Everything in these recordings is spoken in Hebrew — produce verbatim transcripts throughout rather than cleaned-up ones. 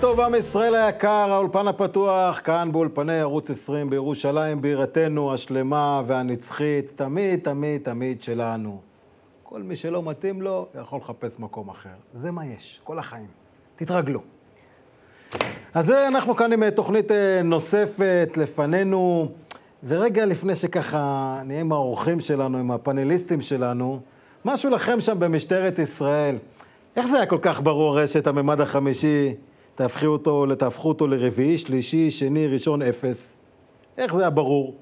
טוב, עם ישראל היקר, האולפן הפתוח, כאן באולפני ערוץ עשרים בירושלים, בירתנו השלמה והנצחית, תמיד, תמיד, תמיד שלנו. כל מי שלא מתאים לו, יכול לחפש מקום אחר. זה מה יש, כל החיים. תתרגלו. אז אנחנו כאן עם תוכנית נוספת לפנינו, ורגע לפני שככה נהיה עם האורחים שלנו, עם הפאנליסטים שלנו, משהו לכם שם במשטרת ישראל. איך זה היה כל כך ברור רשת הממד החמישי? תהפכו אותו, תהפכו אותו לרביעי, שלישי, שני, ראשון, אפס. איך זה היה ברור?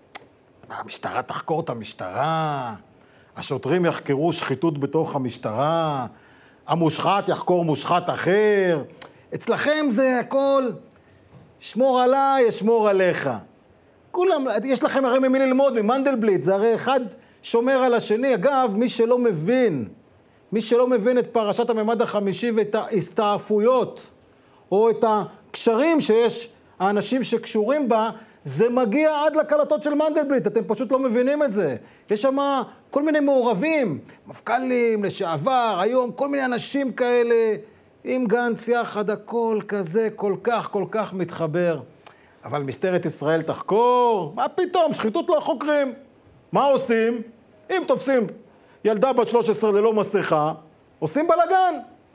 המשטרה תחקור את המשטרה, השוטרים יחקרו שחיתות בתוך המשטרה, המושחת יחקור מושחת אחר. אצלכם זה הכל, שמור עליי, אשמור עליך. כולם, יש לכם הרי ממי ללמוד, ממנדלבליט, זה הרי אחד שומר על השני. אגב, מי שלא מבין, מי שלא מבין את פרשת הממד החמישי ואת ההסתעפויות, או את הקשרים שיש, האנשים שקשורים בה, זה מגיע עד לקלטות של מנדלבליט, אתם פשוט לא מבינים את זה. יש שם כל מיני מעורבים, מפכ"לים, לשעבר, היום, כל מיני אנשים כאלה, עם גנץ יחד, הכל כזה, כל כך, כל כך מתחבר. אבל משטרת ישראל תחקור, מה פתאום, שחיתות לא חוקרים. מה עושים? אם תופסים ילדה בת שלוש עשרה ללא מסכה, עושים בלגן.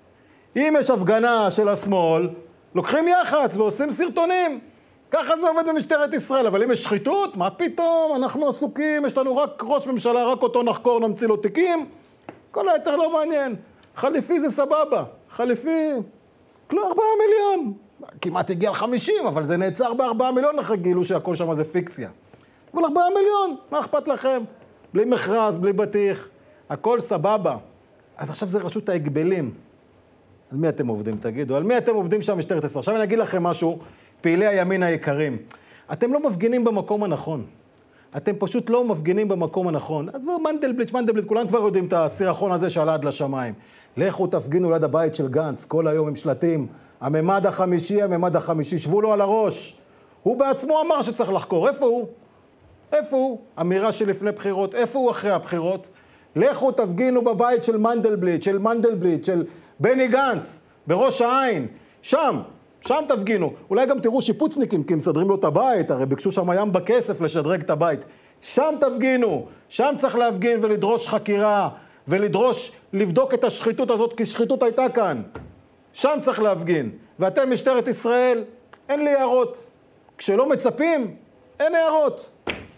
אם יש הפגנה של השמאל, לוקחים יח"צ ועושים סרטונים. ככה זה עובד במשטרת ישראל. אבל אם יש שחיתות, מה פתאום? אנחנו עסוקים, יש לנו רק ראש ממשלה, רק אותו נחקור, נמציא לו תיקים. כל היתר לא מעניין. חליפי זה סבבה. חליפי, כלו ארבעה מיליון. כמעט הגיע לחמישים, אבל זה נעצר בארבעה מיליון אחרי גילו שהכל שם זה פיקציה. אבל ארבעה מיליון, מה אכפת לכם? בלי מכרז, בלי בטיח, הכל סבבה. אז עכשיו זה רשות ההגבלים. על מי אתם עובדים, תגידו? על מי אתם עובדים שם משטרת ישראל? עכשיו אני אגיד לכם משהו, פעילי הימין היקרים. אתם לא מפגינים במקום הנכון. אתם פשוט לא מפגינים במקום הנכון. אז בואו, מנדלבליט, מנדלבליט, כולם כבר יודעים את הסירחון הזה שעלה עד לשמיים. לכו תפגינו ליד הבית של גנץ, כל היום עם שלטים. הממד החמישי, הממד החמישי, שבו לו על הראש. הוא בעצמו אמר שצריך לחקור. איפה הוא? איפה הוא? אמירה שלפני בחירות. איפה הוא אחרי הבחירות? לכו תפגינו בבית של מנדלבליט, של מנדלבליט, של בני גנץ, בראש העין. שם, שם תפגינו. אולי גם תראו שיפוצניקים, כי הם מסדרים לו את הבית, הרי ביקשו שם ים בכסף לשדרג את הבית. שם תפגינו. שם צריך להפגין ולדרוש חקירה, ולדרוש לבדוק את השחיתות הזאת, כי שחיתות הייתה כאן. שם צריך להפגין. ואתם, משטרת ישראל, אין לי הערות. כשלא מצפים, אין הערות.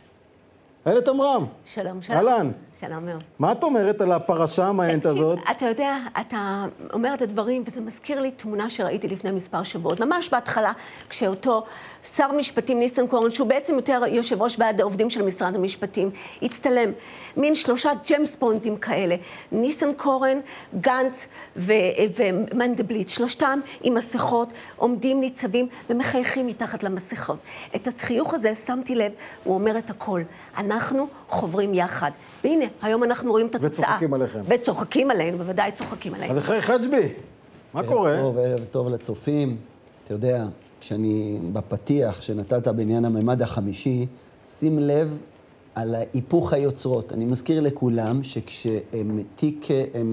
איילת עמרם. שלום, שלום. אהלן. שלום מאוד. מה את אומרת על הפרשה המעניינת הזאת? אתה יודע, אתה אומר את הדברים, וזה מזכיר לי תמונה שראיתי לפני מספר שבועות. ממש בהתחלה, כשאותו שר משפטים ניסן קורן, שהוא בעצם יותר יושב ראש ועד העובדים של משרד המשפטים, הצטלם מין שלושה ג'יימס בונדים כאלה. ניסן קורן, גנץ ו- ומנדלבליט, שלושתם עם מסכות, עומדים ניצבים ומחייכים מתחת למסכות. את החיוך הזה, שמתי לב, הוא אומר את הכל. אנחנו חוברים יחד. והנה, היום אנחנו רואים את התוצאה. וצוחקים עליכם. וצוחקים עלינו, בוודאי צוחקים עלינו. אז אחרי חג'בי, מה קורה? ערב טוב, ערב טוב לצופים. אתה יודע, כשאני בפתיח שנתת בעניין הממד החמישי, שים לב על היפוך היוצרות. אני מזכיר לכולם שכשתיק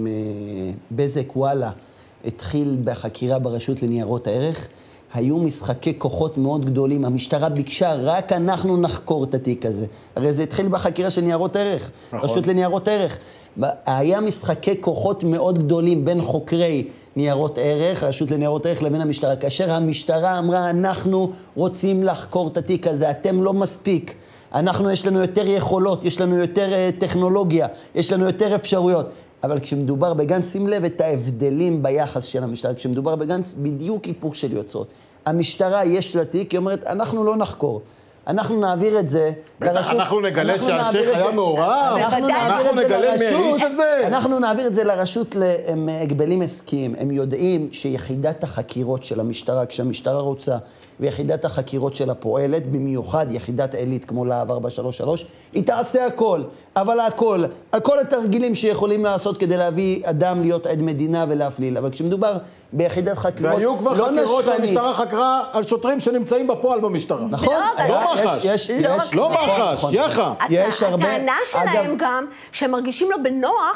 בזק וואלה התחיל בחקירה ברשות לניירות הערך, היו משחקי כוחות מאוד גדולים. המשטרה ביקשה, רק אנחנו נחקור את התיק הזה. הרי זה התחיל בחקירה של ניירות ערך, נכון. רשות לניירות ערך. היה משחקי כוחות מאוד גדולים בין חוקרי ניירות ערך, רשות לניירות ערך לבין המשטרה. כאשר המשטרה אמרה, אנחנו רוצים לחקור את התיק הזה, אתם לא מספיק. אנחנו, יש לנו יותר יכולות, יש לנו יותר uh, טכנולוגיה, יש לנו יותר אפשרויות. אבל כשמדובר בגנץ, שים לב את ההבדלים ביחס של המשטרה. כשמדובר בגנץ, בדיוק היפוך של יוצרות. המשטרה יש לה תיק, היא אומרת, אנחנו לא נחקור. אנחנו נעביר את זה לרשות. אנחנו נגלה שהשייך היה מעורב? אנחנו נגלה מהאיש הזה? אנחנו נעביר את זה לרשות להגבלים עסקיים. הם יודעים שיחידת החקירות של המשטרה, כשהמשטרה רוצה, ויחידת החקירות של הפועלת, במיוחד יחידת עילית כמו להב ארבע שלוש שלוש, היא תעשה הכל, אבל הכל, הכל התרגילים שיכולים לעשות כדי להביא אדם להיות עד מדינה ולהפליל. אבל כשמדובר ביחידת חקירות, והיו כבר לא חקירות נשכנית. שהמשטרה חקרה על שוטרים שנמצאים בפועל במשטרה. נכון? לא מח"ש. יש, לא, יש, לא נכון, מח"ש, נכון. יח"א. יש הרבה, הטענה שלהם אגב, גם, שהם מרגישים לו בנוח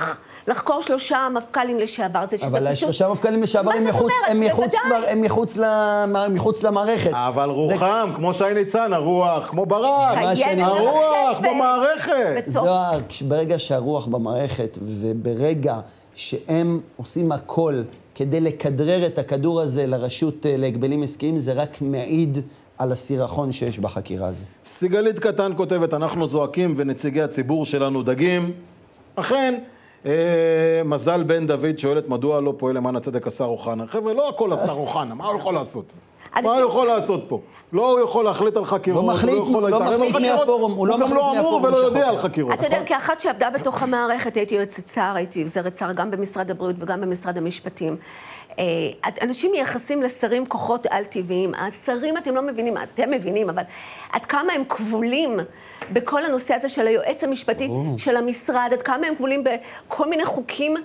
לחקור שלושה מפכ"לים לשעבר, זה שזה אבל פשוט... שלושה מפכ"לים לשעבר הם מחוץ, הם מחוץ כבר, הם מחוץ ל- מחוץ למערכת. אבל רוחם, כמו שי ניצן, הרוח, כמו ברק, מה שאני- הרוח במערכת. זוהר, ברגע שהרוח במערכת, וברגע שהם עושים הכל כדי לכדרר את הכדור הזה לרשות להגבלים עסקיים, זה רק מעיד על הסירחון שיש בחקירה הזו. סיגלית קטן כותבת, אנחנו זועקים ונציגי הציבור שלנו דגים. אכן, אה, מזל בן דוד שואלת מדוע לא פועל למען הצדק השר אוחנה. חבר'ה, לא הכל השר אוחנה, מה הוא יכול לעשות? מה הוא יכול לעשות פה? לא הוא יכול להחליט על חקירות, לא מחליט, הוא יכול לא להתערב על מחליט חקירות, מהפורום, הוא לא גם מחליט לא אמור מהפורום ולא יודע שחוקר. על חקירות. אתה יודע, כאחת שעבדה בתוך המערכת, הייתי יועצת שר, הייתי עוזרת שר גם במשרד הבריאות וגם במשרד המשפטים. אה, אנשים מייחסים לשרים כוחות על-טבעיים. השרים, אתם לא מבינים, אתם מבינים, אבל עד כמה הם כבולים בכל הנושא הזה של היועץ המשפטי של המשרד, עד כמה הם כבולים בכל מיני חוקים,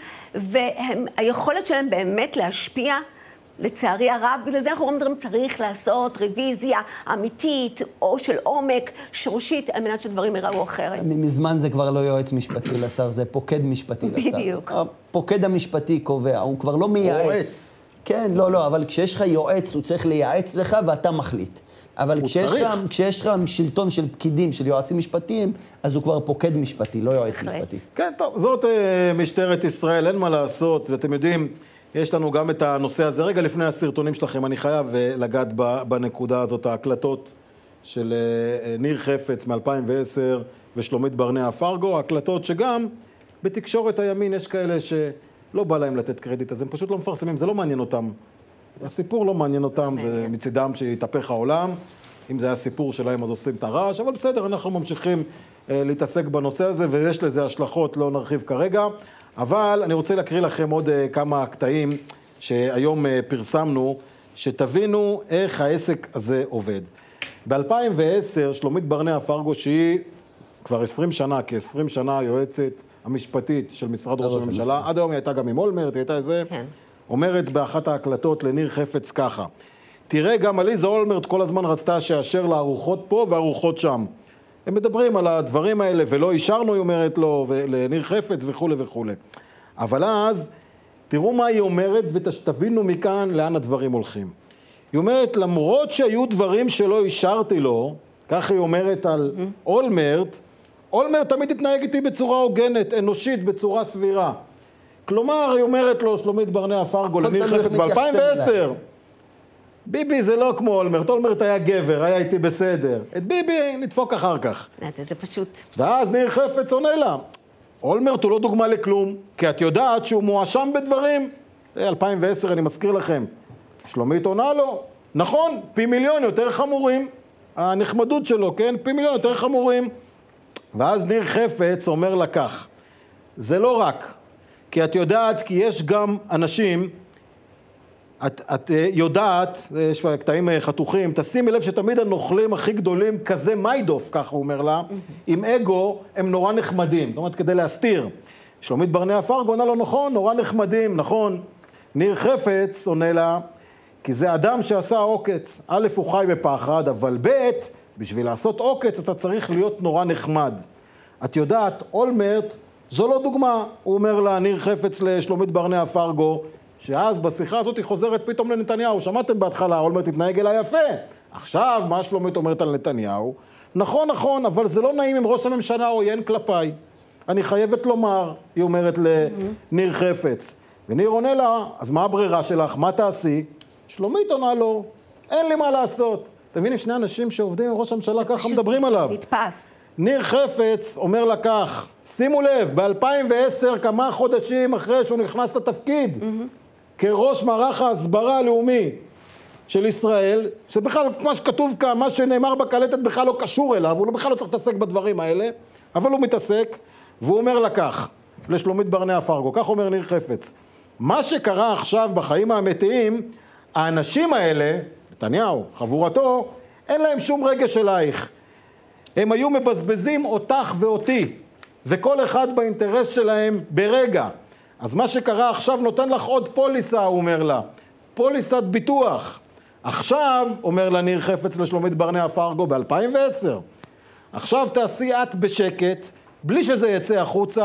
והיכולת שלהם באמת להשפיע, לצערי הרב, בגלל זה אנחנו אומרים, צריך לעשות רוויזיה אמיתית, או של עומק, שורשית, על מנת שדברים יראו אחרת. מזמן זה כבר לא יועץ משפטי לשר, זה פוקד משפטי לשר. בדיוק. הפוקד המשפטי קובע, הוא כבר לא מייעץ. יועץ. כן, לא, לא, אבל כשיש לך יועץ, הוא צריך לייעץ לך ואתה מחליט. אבל כשיש לך, כשיש לך שלטון של פקידים, של יועצים משפטיים, אז הוא כבר פוקד משפטי, לא יועץ משפטי. כן, טוב, זאת אה, משטרת ישראל, אין מה לעשות, ואתם יודעים, יש לנו גם את הנושא הזה. רגע לפני הסרטונים שלכם, אני חייב אה, לגעת ב, בנקודה הזאת, ההקלטות של אה, ניר חפץ מ-אלפיים ועשר ושלומית ברנע פרגו, הקלטות שגם בתקשורת הימין יש כאלה שלא בא להם לתת קרדיט, אז הם פשוט לא מפרסמים, זה לא מעניין אותם. הסיפור לא מעניין אותם, זה מצידם שיתהפך העולם. אם זה היה סיפור שלהם, אז עושים את הרעש, אבל בסדר, אנחנו ממשיכים אה, להתעסק בנושא הזה, ויש לזה השלכות, לא נרחיב כרגע. אבל אני רוצה להקריא לכם עוד אה, כמה קטעים שהיום אה, פרסמנו, שתבינו איך העסק הזה עובד. ב-אלפיים ועשר, שלומית ברנע פרגו, שהיא כבר עשרים שנה, כ-עשרים שנה היועצת המשפטית של משרד ראש הממשלה, עד היום היא הייתה גם עם אולמרט, היא הייתה איזה... כן. אומרת באחת ההקלטות לניר חפץ ככה, תראה, גם עליזה אולמרט כל הזמן רצתה שאשר לארוחות פה וארוחות שם. הם מדברים על הדברים האלה, ולא אישרנו, היא אומרת לו, לניר חפץ וכו' וכו'. אבל אז, תראו מה היא אומרת, ותבינו מכאן לאן הדברים הולכים. היא אומרת, למרות שהיו דברים שלא אישרתי לו, כך היא אומרת על אולמרט, אולמרט תמיד התנהג איתי בצורה הוגנת, אנושית, בצורה סבירה. כלומר, היא אומרת לו, שלומית ברנע פרגו, לניר חפץ ב-אלפיים ועשר. ביבי זה לא כמו אולמרט, אולמרט היה גבר, היה איתי בסדר. את ביבי נדפוק אחר כך. זה פשוט... ואז ניר חפץ עונה לה, אולמרט הוא לא דוגמה לכלום, כי את יודעת שהוא מואשם בדברים. אלפיים ועשר, אני מזכיר לכם. שלומית עונה לו, נכון, פי מיליון יותר חמורים. הנחמדות שלו, כן? פי מיליון יותר חמורים. ואז ניר חפץ אומר לה כך, זה לא רק, כי את יודעת, כי יש גם אנשים, את, את יודעת, יש פה קטעים חתוכים, תשימי לב שתמיד הנוכלים הכי גדולים, כזה מיידוף, ככה הוא אומר לה, עם אגו הם נורא נחמדים, זאת אומרת, כדי להסתיר. שלומית ברנע פרגו עונה לו, נכון, נורא נחמדים, נכון. ניר חפץ עונה לה, כי זה אדם שעשה עוקץ. א', הוא חי בפחד, אבל ב', בשביל לעשות עוקץ, אתה צריך להיות נורא נחמד. את יודעת, אולמרט, זו לא דוגמה, הוא אומר לה, ניר חפץ לשלומית ברנע פרגו, שאז בשיחה הזאת היא חוזרת פתאום לנתניהו. שמעתם בהתחלה, אולמרט התנהג אליי יפה. עכשיו, מה שלומית אומרת על נתניהו? נכון, נכון, אבל זה לא נעים אם ראש הממשלה עוין כלפיי. אני חייבת לומר, היא אומרת לניר חפץ. וניר עונה לה, אז מה הברירה שלך? מה תעשי? שלומית עונה לו, אין לי מה לעשות. אתם מבינים, שני אנשים שעובדים עם ראש הממשלה ככה מדברים עליו. נתפס. ניר חפץ אומר לה כך, שימו לב, ב-אלפיים ועשר, כמה חודשים אחרי שהוא נכנס לתפקיד, mm-hmm. כראש מערך ההסברה הלאומי של ישראל, שבכלל, כמו שכתוב כאן, מה שנאמר בקלטת בכלל לא קשור אליו, הוא בכלל לא צריך להתעסק בדברים האלה, אבל הוא מתעסק, והוא אומר לה כך, לשלומית ברנע פרגו, כך אומר ניר חפץ, מה שקרה עכשיו בחיים האמיתיים, האנשים האלה, נתניהו, חבורתו, אין להם שום רגש אלייך. הם היו מבזבזים אותך ואותי, וכל אחד באינטרס שלהם ברגע. אז מה שקרה עכשיו נותן לך עוד פוליסה, הוא אומר לה. פוליסת ביטוח. עכשיו, אומר לה ניר חפץ לשלומית ברנע פרגו ב-אלפיים ועשר, עכשיו תעשי את בשקט, בלי שזה יצא החוצה,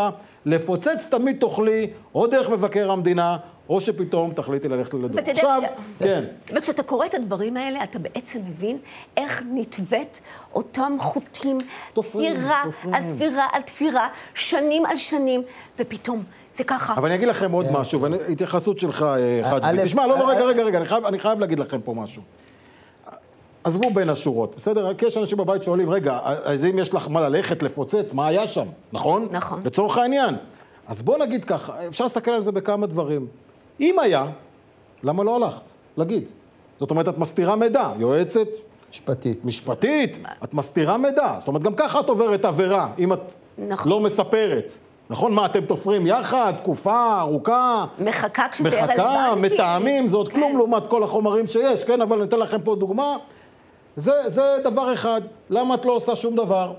לפוצץ תמיד תוכלי, או דרך מבקר המדינה, או שפתאום תחליטי ללכת לדור. עכשיו, ש... כן. וכשאתה קורא את הדברים האלה, אתה בעצם מבין איך נתוות אותם חוטים, תופרים, תפירה תופרים. על תפירה על תפירה, שנים על שנים, ופתאום זה ככה. אבל אני אגיד לכם עוד משהו, והתייחסות שלך, חג'בי. תשמע, לא, לא, רגע, רגע, רגע, אני חייב, אני חייב להגיד לכם פה משהו. עזבו בין השורות, בסדר? כי יש אנשים בבית שואלים, רגע, אז אם יש לך מה ללכת, לפוצץ, מה היה שם, נכון? נכון. לצורך העניין. אז בוא נגיד ככה, אפשר להסתכל על זה בכמה דברים. אם היה, למה לא הלכת? להגיד. זאת אומרת, את מסתירה מידע, יועצת... משפטית. משפטית, את מסתירה מידע. זאת אומרת, גם ככה את עוברת עבירה, אם את נכון. לא מספרת. נכון? מה, אתם תופרים יחד, תקופה, ארוכה? מחכה כשזה יהיה רלוונטי. מחכה, מתאמים, זה עוד כלום לעומת כל החומרים שיש, כן? אבל אני אתן לכם פה דוגמה. זה, זה דבר אחד. למה את לא עושה שום דבר?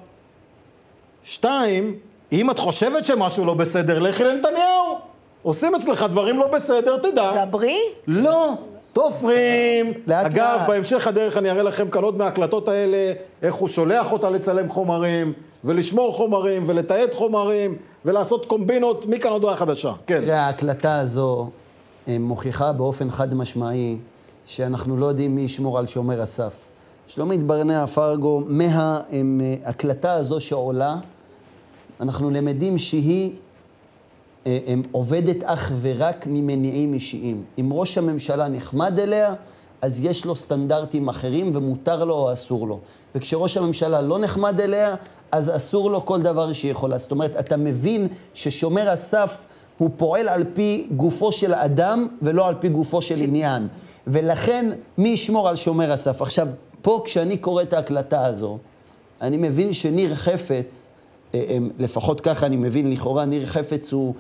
שתיים, אם את חושבת שמשהו לא בסדר, לכי לנתניהו. עושים אצלך דברים לא בסדר, תדע. דברי? לא, תופרים. לאט אגב, לאט. בהמשך הדרך אני אראה לכם קלות מההקלטות האלה, איך הוא שולח אותה לצלם חומרים, ולשמור חומרים, ולתעד חומרים, ולעשות קומבינות מכאן עוד הודעה חדשה. כן. תראה, ההקלטה הזו מוכיחה באופן חד משמעי שאנחנו לא יודעים מי ישמור על שומר הסף. שלומית ברנע פרגו, מההקלטה הזו שעולה, אנחנו למדים שהיא הם, עובדת אך ורק ממניעים אישיים. אם ראש הממשלה נחמד אליה, אז יש לו סטנדרטים אחרים ומותר לו או אסור לו. וכשראש הממשלה לא נחמד אליה, אז אסור לו כל דבר שיכולה. זאת אומרת, אתה מבין ששומר הסף הוא פועל על פי גופו של אדם ולא על פי גופו של עניין. ולכן, מי ישמור על שומר הסף? עכשיו, פה כשאני קורא את ההקלטה הזו, אני מבין שניר חפץ, לפחות ככה אני מבין, לכאורה ניר חפץ הוא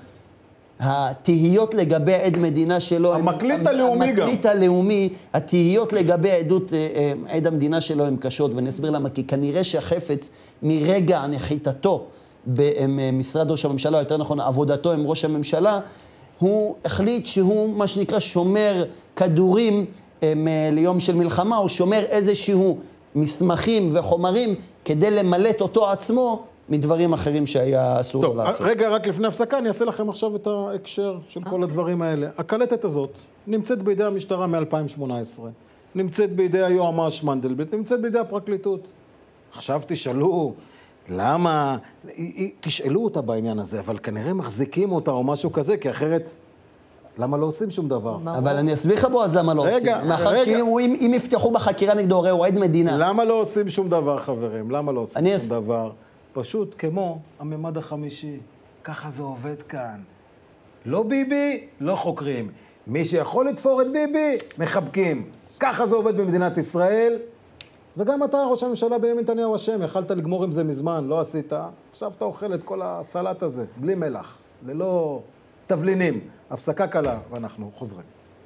התהיות לגבי עד מדינה שלו, המקליט הם, הלאומי המקליט גם. המקליט הלאומי, התהיות לגבי עדות עד המדינה שלו הן קשות, ואני אסביר למה, כי כנראה שהחפץ מרגע נחיתתו במשרד ראש הממשלה, יותר נכון עבודתו עם ראש הממשלה, הוא החליט שהוא מה שנקרא שומר כדורים ליום של מלחמה, הוא שומר איזשהו מסמכים וחומרים כדי למלט אותו עצמו מדברים אחרים שהיה אסור טוב, לו לעשות. רגע, רק לפני הפסקה, אני אעשה לכם עכשיו את ההקשר של כל הדברים האלה. הקלטת הזאת נמצאת בידי המשטרה מ-אלפיים שמונה עשרה, נמצאת בידי היועמ"ש מנדלבליט, נמצאת בידי הפרקליטות. עכשיו תשאלו, למה, תשאלו אותה בעניין הזה, אבל כנראה מחזיקים אותה או משהו כזה, כי אחרת, למה לא עושים שום דבר? אבל אני אסביר לך בו, אז למה לא רגע, עושים? מאחר רגע. שאם יפתחו בחקירה נגדו, הרי הוא עד מדינה. למה לא עושים שום דבר, חברים? למה לא עושים אני שום אס- דבר? פשוט כמו הממד החמישי. ככה זה עובד כאן. לא ביבי, לא חוקרים. מי שיכול לתפור את ביבי, מחבקים. ככה זה עובד במדינת ישראל. וגם אתה, ראש הממשלה בנימין נתניהו אשם, יכלת לגמור עם זה מזמן, לא עשית. עכשיו אתה אוכל את כל הסלט הזה, בלי מלח, ללא תבלינים. הפסקה קלה, ואנחנו חוזרים.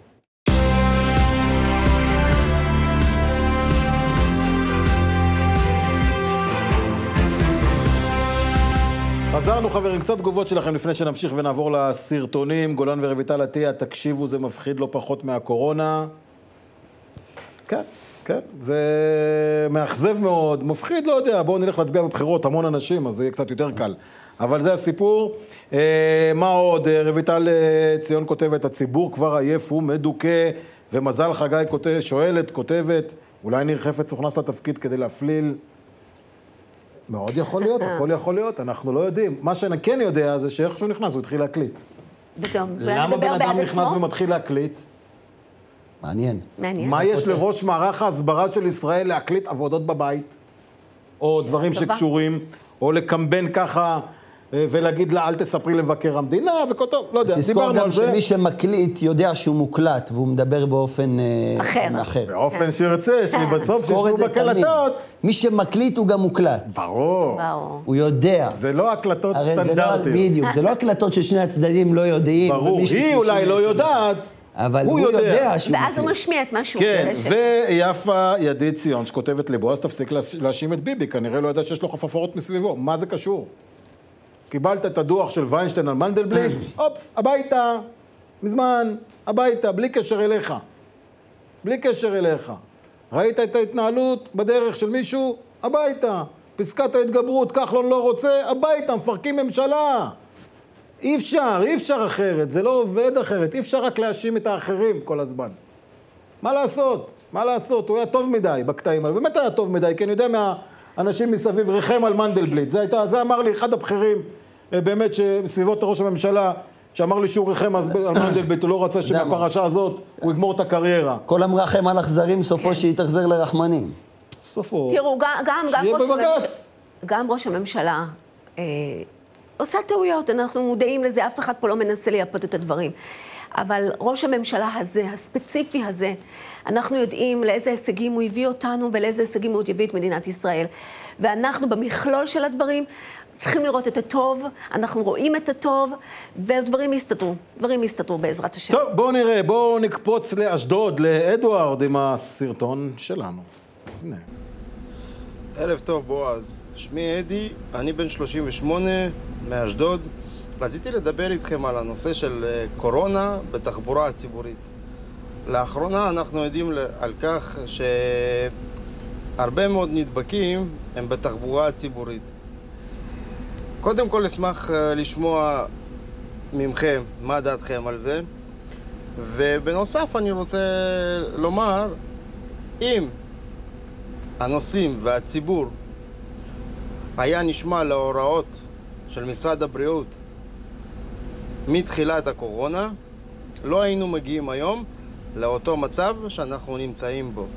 חזרנו חברים, קצת תגובות שלכם לפני שנמשיך ונעבור לסרטונים. גולן ורויטל עטיה, תקשיבו, זה מפחיד לא פחות מהקורונה. כן, כן, זה מאכזב מאוד, מפחיד, לא יודע, בואו נלך להצביע בבחירות, המון אנשים, אז זה יהיה קצת יותר קל. אבל זה הסיפור. אה, מה עוד? רויטל ציון כותבת, הציבור כבר עייף ומדוכא, ומזל חגי כותב, שואלת, כותבת, אולי ניר חפץ הוכנס לתפקיד כדי להפליל. מאוד יכול להיות, הכל יכול להיות, אנחנו לא יודעים. מה שאני כן יודע זה שאיך שהוא נכנס, הוא התחיל להקליט. וזהו, למה בן אדם נכנס ומתחיל להקליט? מעניין. מעניין. מה יש לראש מערך ההסברה של ישראל להקליט עבודות בבית? או דברים טובה. שקשורים, או לקמבן ככה, אה, ולהגיד לה, אל תספרי למבקר המדינה, וכל טוב, לא יודע, תזכור דיברנו גם על זה. שמי שמקליט יודע שהוא מוקלט, והוא מדבר באופן אה, אחר. אחר. באופן שירצה, שבסוף תזכור שישבו את זה תמיד. בקלטות. מי שמקליט הוא גם מוקלט. ברור. ברור. הוא יודע. זה לא הקלטות הרי זה לא, סטנדרטיות. בדיוק, זה לא הקלטות ששני הצדדים לא יודעים. ברור, ומישהו היא שלישי אולי לא בעצם. יודעת, אבל הוא הוא יודע. יודע שהוא ואז הוא מקליט. משמיע את מה שהוא כן, רוצה ש- ויפה ידיד ציון שכותבת לבועז, תפסיק להאשים את ביבי, כנראה לא ידע שיש לו חפפורות מסביבו. מה זה קשור? קיבלת את הדוח של ויינשטיין על מנדלבליט, אופס, הביתה, מזמן, הביתה, בלי קשר אליך. בלי קשר אליך. ראית את ההתנהלות בדרך של מישהו? הביתה. פסקת ההתגברות, כחלון לא רוצה, הביתה, מפרקים ממשלה. אי אפשר, אי אפשר אחרת, זה לא עובד אחרת, אי אפשר רק להאשים את האחרים כל הזמן. מה לעשות? מה לעשות? הוא היה טוב מדי בקטעים האלה, באמת היה טוב מדי, כי אני יודע מהאנשים מסביב, ריחם על מנדלבליט, זה, הייתה, זה אמר לי אחד הבכירים, באמת שסביבות ראש הממשלה, שאמר לי שהוא ריחם על מנדלבליט, הוא לא רצה שבפרשה הזאת הוא יגמור את הקריירה. כל המרחם על אכזרים, סופו שיתאכזר לרחמנים. סופו, תראו, גם, גם, שיהיה ראש בבג"ץ. המש... גם ראש הממשלה אה, עושה טעויות, אנחנו מודעים לזה, אף אחד פה לא מנסה לייפות את הדברים. אבל ראש הממשלה הזה, הספציפי הזה, אנחנו יודעים לאיזה הישגים הוא הביא אותנו ולאיזה הישגים הוא הביא את מדינת ישראל. ואנחנו במכלול של הדברים צריכים לראות את הטוב, אנחנו רואים את הטוב, ודברים יסתדרו, דברים יסתדרו בעזרת השם. טוב, בואו נראה, בואו נקפוץ לאשדוד, לאדוארד עם הסרטון שלנו. הנה. ערב טוב, בועז. שמי אדי, אני בן שלושים ושמונה מאשדוד. רציתי לדבר איתכם על הנושא של קורונה בתחבורה הציבורית. לאחרונה אנחנו יודעים על כך שהרבה מאוד נדבקים הם בתחבורה הציבורית. קודם כל אשמח לשמוע ממכם מה דעתכם על זה, ובנוסף אני רוצה לומר, אם הנוסעים והציבור היה נשמע להוראות של משרד הבריאות מתחילת הקורונה, לא היינו מגיעים היום לאותו מצב שאנחנו נמצאים בו.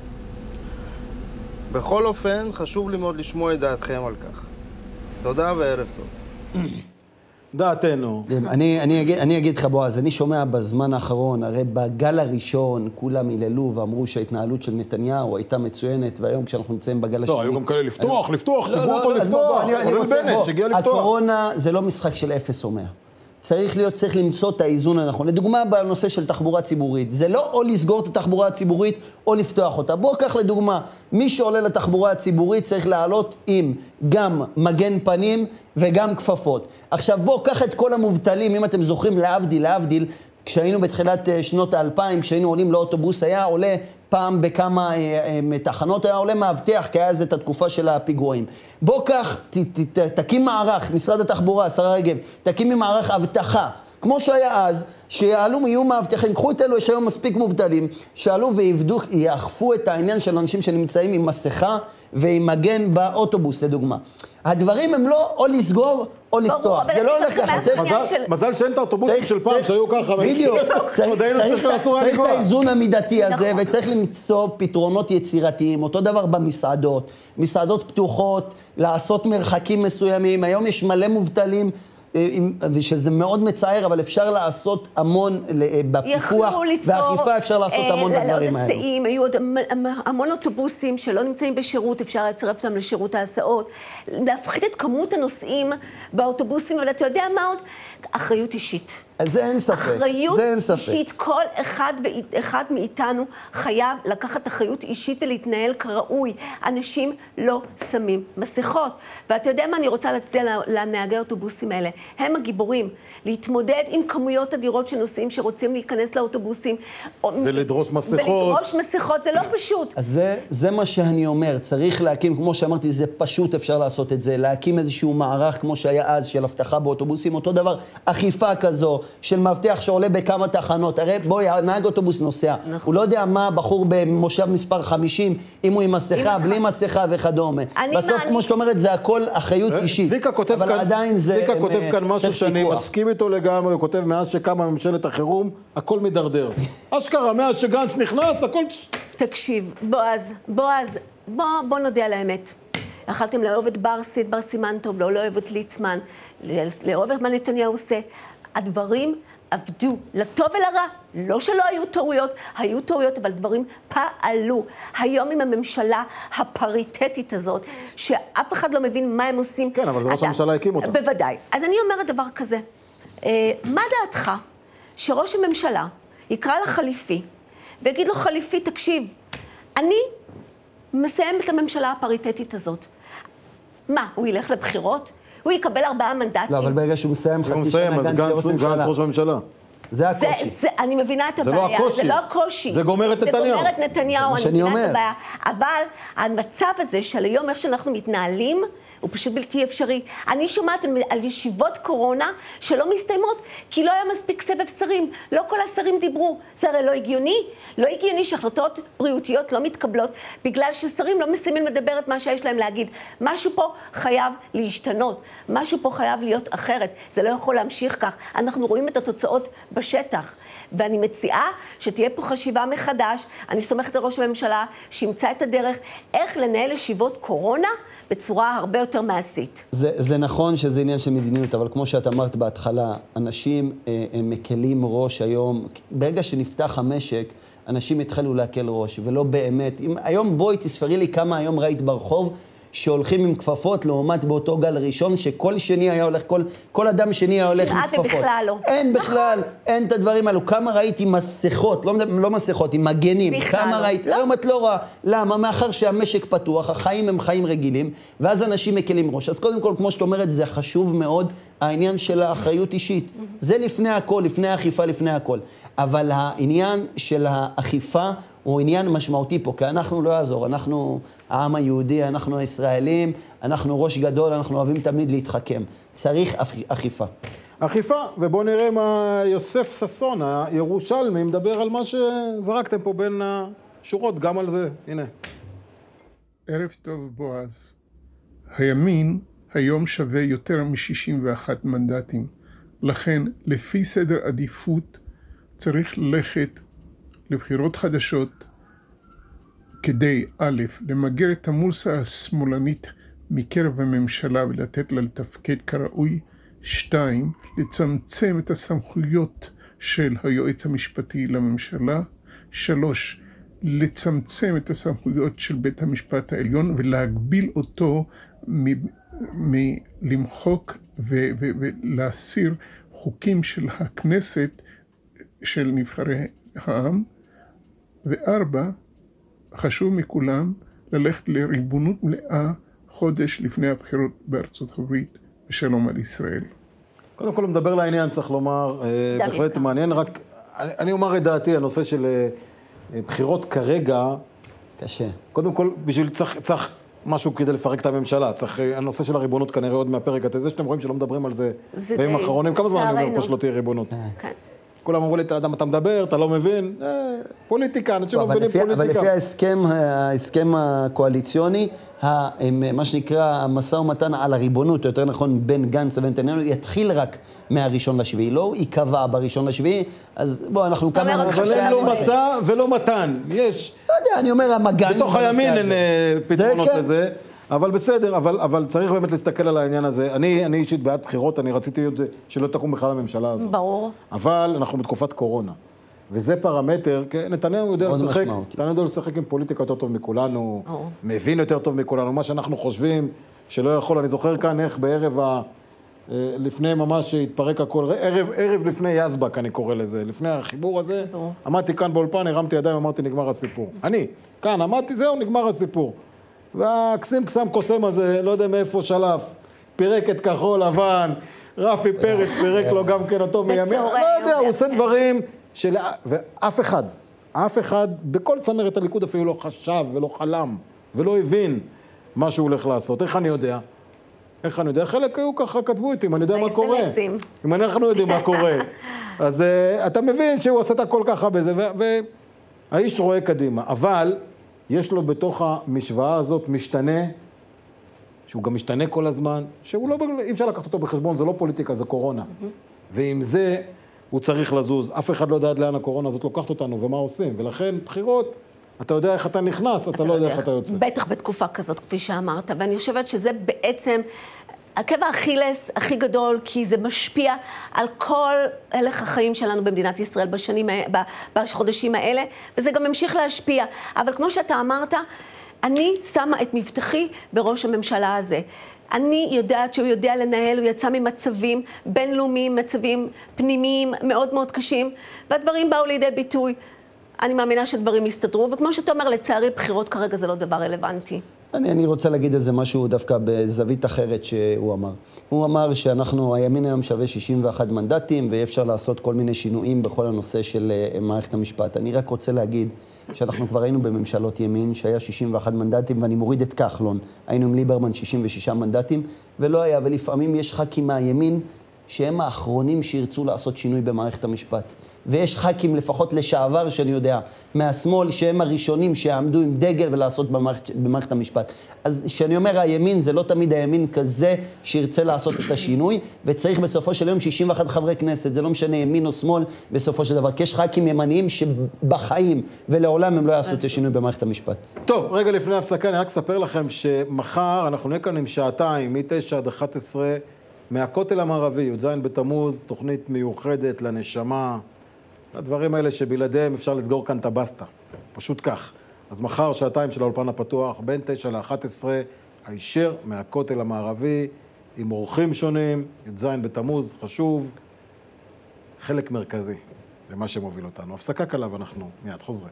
בכל אופן, חשוב לי מאוד לשמוע את דעתכם על כך. תודה וערב טוב. דעתנו. אני, אני, אגיד, אני אגיד לך, בועז, אני שומע בזמן האחרון, הרי בגל הראשון כולם היללו ואמרו שההתנהלות של נתניהו הייתה מצוינת, והיום כשאנחנו נמצאים בגל השני... לא, היו גם כאלה לפתוח, לפתוח, לא, שגרו לא, אותו לא, לפתוח. בוא, אני, אני רוצה, בנט, בוא, שגיע לפתוח. הקורונה זה לא משחק של אפס או מאה. צריך להיות, צריך למצוא את האיזון הנכון. לדוגמה, בנושא של תחבורה ציבורית, זה לא או לסגור את התחבורה הציבורית או לפתוח אותה. בוא, כך לדוגמה, מי שעולה לתחבורה הציבורית צריך לעלות עם גם מגן פנים וגם כפפות. עכשיו, בוא, קח את כל המובטלים, אם אתם זוכרים, להבדיל, להבדיל, כשהיינו בתחילת שנות האלפיים, כשהיינו עולים לאוטובוס, היה עולה פעם בכמה אה, אה, תחנות, היה עולה מאבטח, כי היה זה את התקופה של הפיגועים. בוא כך, ת, ת, ת, תקים מערך, משרד התחבורה, שרה רגב, תקים מערך אבטחה, כמו שהיה אז, שיעלו, יהיו מאבטחים, קחו את אלו, יש היום מספיק מובטלים, שעלו ויעבדו, יאכפו את העניין של אנשים שנמצאים עם מסכה ועם מגן באוטובוס, לדוגמה. הדברים הם לא או לסגור או לפתוח, זה לא הולך ככה. מזל שאין את האוטובוסים של פעם שהיו ככה. בדיוק, צריך את האיזון המידתי הזה, וצריך למצוא פתרונות יצירתיים, אותו דבר במסעדות, מסעדות פתוחות, לעשות מרחקים מסוימים, היום יש מלא מובטלים, ושזה מאוד מצער, אבל אפשר לעשות המון בפיקוח, והאכיפה אפשר לעשות המון בדברים האלה. היו עוד המון אוטובוסים שלא נמצאים בשירות, אפשר לצרף אותם לשירות ההסעות, להפחית את כמות הנוסעים באוטובוסים, אבל אתה יודע מה עוד? אחריות אישית. זה אין ספק, אחריות זה אין ספק. אישית, כל אחד ואחד מאיתנו חייב לקחת אחריות אישית ולהתנהל כראוי. אנשים לא שמים מסכות. ואתה יודע מה אני רוצה להציע לנהגי האוטובוסים האלה? הם הגיבורים. להתמודד עם כמויות אדירות של נוסעים שרוצים להיכנס לאוטובוסים. ולדרוש מסכות. ולדרוש מסכות, זה לא פשוט. אז זה, זה מה שאני אומר, צריך להקים, כמו שאמרתי, זה פשוט אפשר לעשות את זה, להקים איזשהו מערך כמו שהיה אז של הבטחה באוטובוסים, אותו דבר, אכיפה כזו, של מבטח שעולה בכמה תחנות. הרי בואי, נהג אוטובוס נוסע, נכון. הוא לא יודע מה בחור במושב מספר חמישים, אם הוא עם מסכה, בלי מסכה וכדומה. בסוף, כמו שאת אומרת, זה הכל אחריות אישית. צביקה כותב אבל כאן, עדיין זה... צביקה כותב כאן משהו שאני מסכים איתו לגמרי, הוא כותב מאז שקמה ממשלת החירום, הכל מדרדר. אשכרה, מאז שגנץ נכנס, הכל... תקשיב, בועז, בועז, בוא, בוא נודע על האמת. יכלתם לאהוב את בר סיד, בר סימן טוב, לא לאהוב את ליצמן, לאהוב את מה נתניהו עושה. הדברים עבדו, לטוב ולרע, לא שלא היו טעויות, היו טעויות, אבל דברים פעלו. היום עם הממשלה הפריטטית הזאת, שאף אחד לא מבין מה הם עושים. כן, אבל זה ראש הממשלה הקים אותה. בוודאי. אז אני אומרת דבר כזה, מה דעתך שראש הממשלה יקרא לחליפי, ויגיד לו חליפי, תקשיב, אני מסיים את הממשלה הפריטטית הזאת. מה, הוא ילך לבחירות? הוא יקבל ארבעה מנדטים. לא, אבל ברגע שהוא מסיים חצי שנה, גנץ ראש הממשלה. זה הקושי. זה, אני מבינה את הבעיה. זה לא הקושי. זה לא הקושי. זה גומר את נתניהו. זה גומר את נתניהו, אני מבינה אומר. את הבעיה. אבל המצב הזה של היום, איך שאנחנו מתנהלים, הוא פשוט בלתי אפשרי. אני שומעת על ישיבות קורונה שלא מסתיימות, כי לא היה מספיק סבב שרים. לא כל השרים דיברו. זה הרי לא הגיוני. לא הגיוני שהחלטות בריאותיות לא מתקבלות, בגלל ששרים לא מסיימים לדבר את מה שיש להם להגיד. משהו פה חייב להשתנות. משהו פה חייב להיות אחרת. זה לא יכול להמשיך כך. אנחנו רואים את התוצאות בשטח. ואני מציעה שתהיה פה חשיבה מחדש. אני סומכת על ראש הממשלה שימצא את הדרך איך לנהל ישיבות קורונה בצורה הרבה יותר מעשית. זה, זה נכון שזה עניין של מדיניות, אבל כמו שאת אמרת בהתחלה, אנשים אה, הם מקלים ראש היום. ברגע שנפתח המשק, אנשים התחלו להקל ראש, ולא באמת. אם, היום בואי תספרי לי כמה היום ראית ברחוב, שהולכים עם כפפות, לעומת באותו גל ראשון, שכל שני היה הולך, כל, כל אדם שני היה הולך עם כפפות. כמעט ובכלל לא. אין בכלל, אין את הדברים האלו. כמה ראיתי מסכות, לא, לא מסכות, עם מגנים. כמה לא. ראיתי, לא. היום את לא רואה. למה? מאחר שהמשק פתוח, החיים הם חיים רגילים, ואז אנשים מקלים ראש. אז קודם כל, כמו שאת אומרת, זה חשוב מאוד, העניין של האחריות אישית. זה לפני הכל, לפני האכיפה, לפני הכל. אבל העניין של האכיפה, הוא עניין משמעותי פה, כי אנחנו לא יעזור, אנחנו העם היהודי, אנחנו הישראלים, אנחנו ראש גדול, אנחנו אוהבים תמיד להתחכם. צריך אכיפה. אכיפה, ובואו נראה מה יוסף ששון, הירושלמי, מדבר על מה שזרקתם פה בין השורות, גם על זה. הנה. ערב טוב, בועז. הימין היום שווה יותר מ-שישים ואחד מנדטים. לכן, לפי סדר עדיפות, צריך ללכת לבחירות חדשות כדי, א', למגר את המולסה השמאלנית מקרב הממשלה ולתת לה לתפקד כראוי, שתיים, לצמצם את הסמכויות של היועץ המשפטי לממשלה, שלוש, לצמצם את הסמכויות של בית המשפט העליון ולהגביל אותו מלמחוק ולהסיר חוקים של הכנסת של נבחרי העם, וארבע, חשוב מכולם ללכת לריבונות מלאה חודש לפני הבחירות בארצות הברית, ושלום על ישראל. קודם כל, מדבר לעניין, צריך לומר, בהחלט מעניין, רק אני, אני אומר את דעתי, הנושא של בחירות כרגע, קשה. קודם כל, בשביל צריך, צריך משהו כדי לפרק את הממשלה, צריך, הנושא של הריבונות כנראה עוד מהפרק, את זה שאתם רואים שלא מדברים על זה בימים האחרונים, כמה זמן אני אומר פה שלא תהיה ריבונות? כן. כולם אמרו לי, אתה אדם, אתה מדבר, אתה לא מבין, פוליטיקה, אנשים לא מבינים פוליטיקה. אבל לפי ההסכם, ההסכם הקואליציוני, מה שנקרא המשא ומתן על הריבונות, יותר נכון בין גנץ ונתניהו, יתחיל רק מהראשון לשביעי, לא ייקבע בראשון לשביעי, אז בוא, אנחנו כמה... אבל אין לו מסע ולא מתן, יש... לא יודע, אני אומר, המגן... בתוך הימין אין פתרונות לזה, אבל בסדר, אבל, אבל צריך באמת להסתכל על העניין הזה. אני, אני אישית בעד בחירות, אני רציתי עוד שלא תקום בכלל הממשלה הזאת. ברור. אבל אנחנו בתקופת קורונה. וזה פרמטר, כי נתניהו יודע לשחק, נתניהו יודע לשחק עם פוליטיקה יותר טוב מכולנו, או. מבין יותר טוב מכולנו, מה שאנחנו חושבים שלא יכול. אני זוכר כאן איך בערב ה... לפני ממש התפרק הכל, ערב, ערב לפני יזבק אני קורא לזה, לפני החיבור הזה, או. עמדתי כאן באולפן, הרמתי ידיים, אמרתי נגמר הסיפור. אני, כאן, אמרתי זהו, נגמר הסיפור. והקסים קסם קוסם הזה, לא יודע מאיפה שלף, פירק את כחול לבן, רפי פרץ פירק לו גם כן אותו מימין, לא יודע, הוא עושה דברים של... ואף אחד, אף אחד, בכל צמרת הליכוד אפילו לא חשב ולא חלם ולא הבין מה שהוא הולך לעשות. איך אני יודע? איך אני יודע? חלק היו ככה, כתבו איתי, אם אני יודע מה קורה. אם אנחנו יודעים מה קורה. אז אתה מבין שהוא עושה את הכל ככה בזה, והאיש רואה קדימה. אבל... יש לו בתוך המשוואה הזאת משתנה, שהוא גם משתנה כל הזמן, שהוא לא, אי אפשר לקחת אותו בחשבון, זה לא פוליטיקה, זה קורונה. Mm-hmm. ועם זה הוא צריך לזוז. אף אחד לא יודע עד לאן הקורונה הזאת לוקחת אותנו ומה עושים. ולכן בחירות, אתה יודע איך אתה נכנס, אתה, אתה לא יודע איך אתה יוצא. בטח בתקופה כזאת, כפי שאמרת. ואני חושבת שזה בעצם... עקב האכילס הכי גדול, כי זה משפיע על כל הלך החיים שלנו במדינת ישראל בשנים, בחודשים האלה, וזה גם ממשיך להשפיע. אבל כמו שאתה אמרת, אני שמה את מבטחי בראש הממשלה הזה. אני יודעת שהוא יודע לנהל, הוא יצא ממצבים בינלאומיים, מצבים פנימיים מאוד מאוד קשים, והדברים באו לידי ביטוי. אני מאמינה שדברים יסתדרו, וכמו שאתה אומר, לצערי, בחירות כרגע זה לא דבר רלוונטי. אני, אני רוצה להגיד איזה משהו דווקא בזווית אחרת שהוא אמר. הוא אמר שאנחנו, הימין היום שווה שישים ואחד מנדטים, ואי אפשר לעשות כל מיני שינויים בכל הנושא של מערכת המשפט. אני רק רוצה להגיד שאנחנו כבר היינו בממשלות ימין, שהיה שישים ואחד מנדטים, ואני מוריד את כחלון. היינו עם ליברמן שישים ושישה מנדטים, ולא היה, ולפעמים יש ח"כים מהימין, שהם האחרונים שירצו לעשות שינוי במערכת המשפט. ויש ח"כים לפחות לשעבר, שאני יודע, מהשמאל, שהם הראשונים שעמדו עם דגל ולעשות במערכת, במערכת המשפט. אז כשאני אומר הימין, זה לא תמיד הימין כזה שירצה לעשות את השינוי, וצריך בסופו של יום שישים ואחד חברי כנסת, זה לא משנה ימין או שמאל בסופו של דבר, כי יש ח"כים ימניים שבחיים ולעולם הם לא יעשו את השינוי במערכת המשפט. טוב, רגע לפני הפסקה, אני רק אספר לכם שמחר אנחנו נהיה כאן עם שעתיים, מ-תשע עד אחת עשרה, מהכותל המערבי, י"ז בתמוז, תוכנית מיוחדת לנשמה, הדברים האלה שבלעדיהם אפשר לסגור כאן את הבסטה, פשוט כך. אז מחר שעתיים של האולפן הפתוח, בין תשע לאחת עשרה, הישר מהכותל המערבי, עם אורחים שונים, י"ז בתמוז, חשוב, חלק מרכזי למה שמוביל אותנו. הפסקה קלה ואנחנו מיד חוזרים.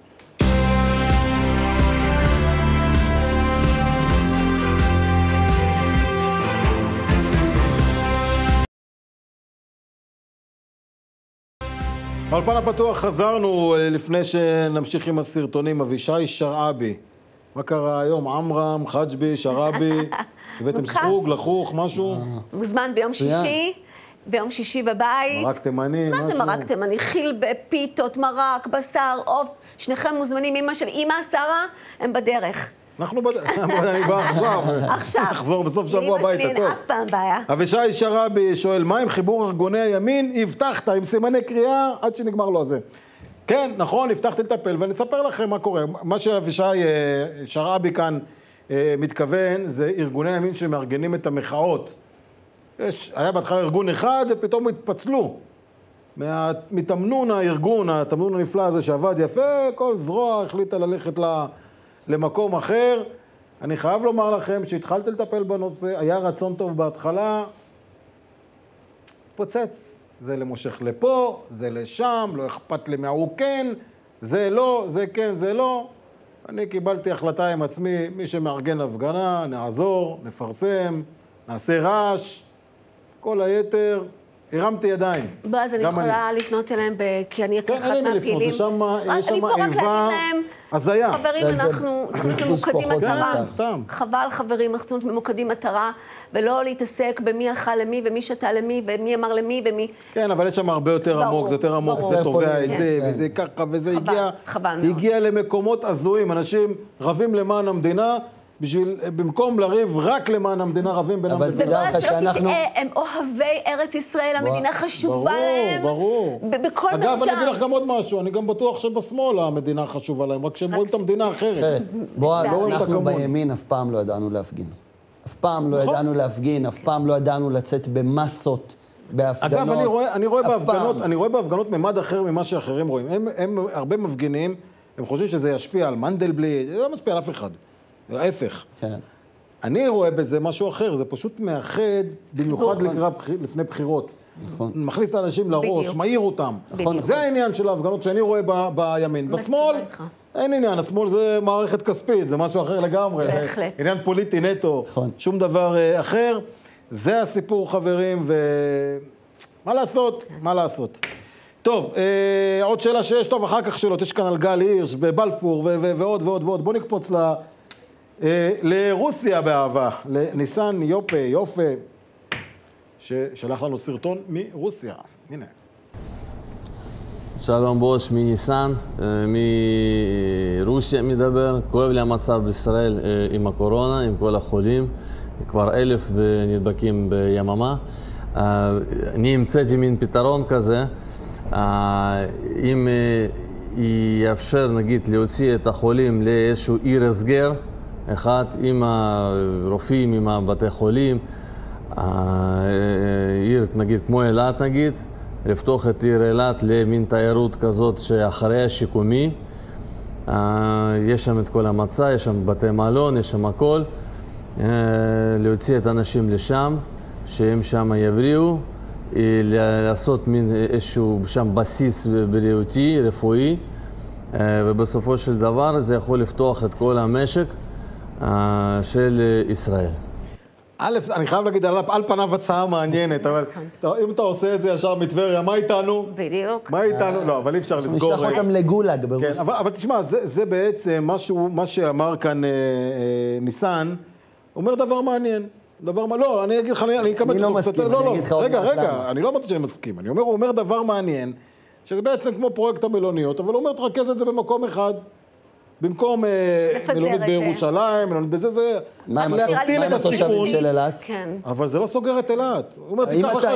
באולפן הפתוח חזרנו לפני שנמשיך עם הסרטונים. אבישי שרעבי, מה קרה היום? עמרם, חג'בי, שרעבי, הבאתם ספוג, לחוך, משהו? מוזמן ביום שישי, ביום שישי בבית. מרק תימני, משהו? מה זה מרק תימני? חיל בפיתות, מרק, בשר, עוף, שניכם מוזמנים, אמא של אמא, שרה, הם בדרך. אנחנו בדרך, אני בא עכשיו. עכשיו. נחזור בסוף שבוע הביתה, טוב. לאמא שלי אין אף פעם בעיה. אבישי שרעבי שואל, מה עם חיבור ארגוני הימין? הבטחת עם סימני קריאה עד שנגמר לו זה. כן, נכון, הבטחתי לטפל, ואני אספר לכם מה קורה. מה שאבישי שרעבי כאן מתכוון, זה ארגוני הימין שמארגנים את המחאות. יש, היה בהתחלה ארגון אחד, ופתאום התפצלו. מתמנון הארגון, התמנון הנפלא הזה שעבד יפה, כל זרוע החליטה ללכת ל... למקום אחר. אני חייב לומר לכם שהתחלתי לטפל בנושא, היה רצון טוב בהתחלה, פוצץ. זה למושך לפה, זה לשם, לא אכפת לי מהוא כן, זה לא, זה כן, זה לא. אני קיבלתי החלטה עם עצמי, מי שמארגן הפגנה, נעזור, נפרסם, נעשה רעש, כל היתר, הרמתי ידיים. באז, אני יכולה לפנות אליהם, כי אני אחת מהפעילים. יש שם איבה, הזיה. חברים, אנחנו ממוקדים מטרה. חבל, חברים, אנחנו ממוקדים מטרה, ולא להתעסק במי אכל למי, ומי שתה למי, ומי אמר למי, ומי... כן, אבל יש שם הרבה יותר עמוק, זה יותר עמוק, זה תובע את זה, וזה ככה, וזה הגיע... הגיע למקומות הזויים, אנשים רבים למען המדינה, בשביל, במקום לריב רק למען המדינה, רבים בין המדינה. תדע לך שאנחנו... הם אוהבי ארץ ישראל, המדינה חשובה להם. ברור, ברור. בכל מדינה. אגב, אני אגיד לך גם עוד משהו, אני גם בטוח שבשמאל המדינה חשובה להם, רק שהם רואים את המדינה אחרת. בוא, אנחנו בימין אף פעם לא ידענו להפגין. אף פעם לא ידענו להפגין, אף פעם לא ידענו לצאת במסות, בהפגנות. אגב, אני רואה בהפגנות, אני רואה בהפגנות ממד אחר ממה שאחרים רואים. הם הרבה מפגינים, הם חושבים שזה ישפיע על מנדלבליט, זה לא משפיע על אף אחד. ההפך. כן. אני רואה בזה משהו אחר, זה פשוט מאחד, במיוחד לקראת לפני בחירות. נכון. מכניס את האנשים לראש, מעיר אותם. נכון. זה העניין של ההפגנות שאני רואה בימין. בשמאל, אין עניין, השמאל זה מערכת כספית, זה משהו אחר לגמרי. בהחלט. עניין פוליטי נטו, שום דבר אחר. זה הסיפור, חברים, ומה לעשות? מה לעשות? טוב, עוד שאלה שיש, טוב, אחר כך שאלות, יש כאן על גל הירש ובלפור ועוד ועוד ועוד. בוא נקפוץ ל... לרוסיה באהבה, לניסן יופה, יופה, ששלח לנו סרטון מרוסיה. הנה. שלום בוש, שמי ניסן, מרוסיה מדבר. כואב לי המצב בישראל עם הקורונה, עם כל החולים. כבר אלף נדבקים ביממה. אני המצאתי מין פתרון כזה. אם יאפשר, נגיד, להוציא את החולים לאיזשהו עיר הסגר, אחד עם הרופאים, עם הבתי חולים, עיר, נגיד, כמו אילת, נגיד, לפתוח את עיר אילת למין תיירות כזאת שאחרי השיקומי. יש שם את כל המצע, יש שם בתי מלון, יש שם הכל. להוציא את האנשים לשם, שהם שם יבריאו, לעשות מין איזשהו שם בסיס בריאותי, רפואי, ובסופו של דבר זה יכול לפתוח את כל המשק. של ישראל. א', אני חייב להגיד, על, על פניו הצעה מעניינת, אבל אם אתה עושה את זה ישר מטבריה, מה איתנו? בדיוק. מה איתנו? לא, אבל אי אפשר לסגור. נשלח אותם לגולאג ברוסיה. כן, אבל, אבל תשמע, זה, זה בעצם משהו, מה שאמר כאן אה, אה, ניסן, אומר דבר מעניין. דבר מה, לא, אני אגיד לך, אני אקבל... אני לא מסכים, אני אגיד לך עוד מעט למה. רגע, רגע, אני לא אמרתי שאני מסכים. אני אומר, הוא אומר דבר מעניין, שזה בעצם כמו פרויקט המלוניות, אבל הוא אומר, תרכז את זה במקום אחד. במקום מלונית בירושלים, מלונית בזה, זה... מה עם התושבים של אילת? אבל זה לא סוגר את אילת. הוא אומר,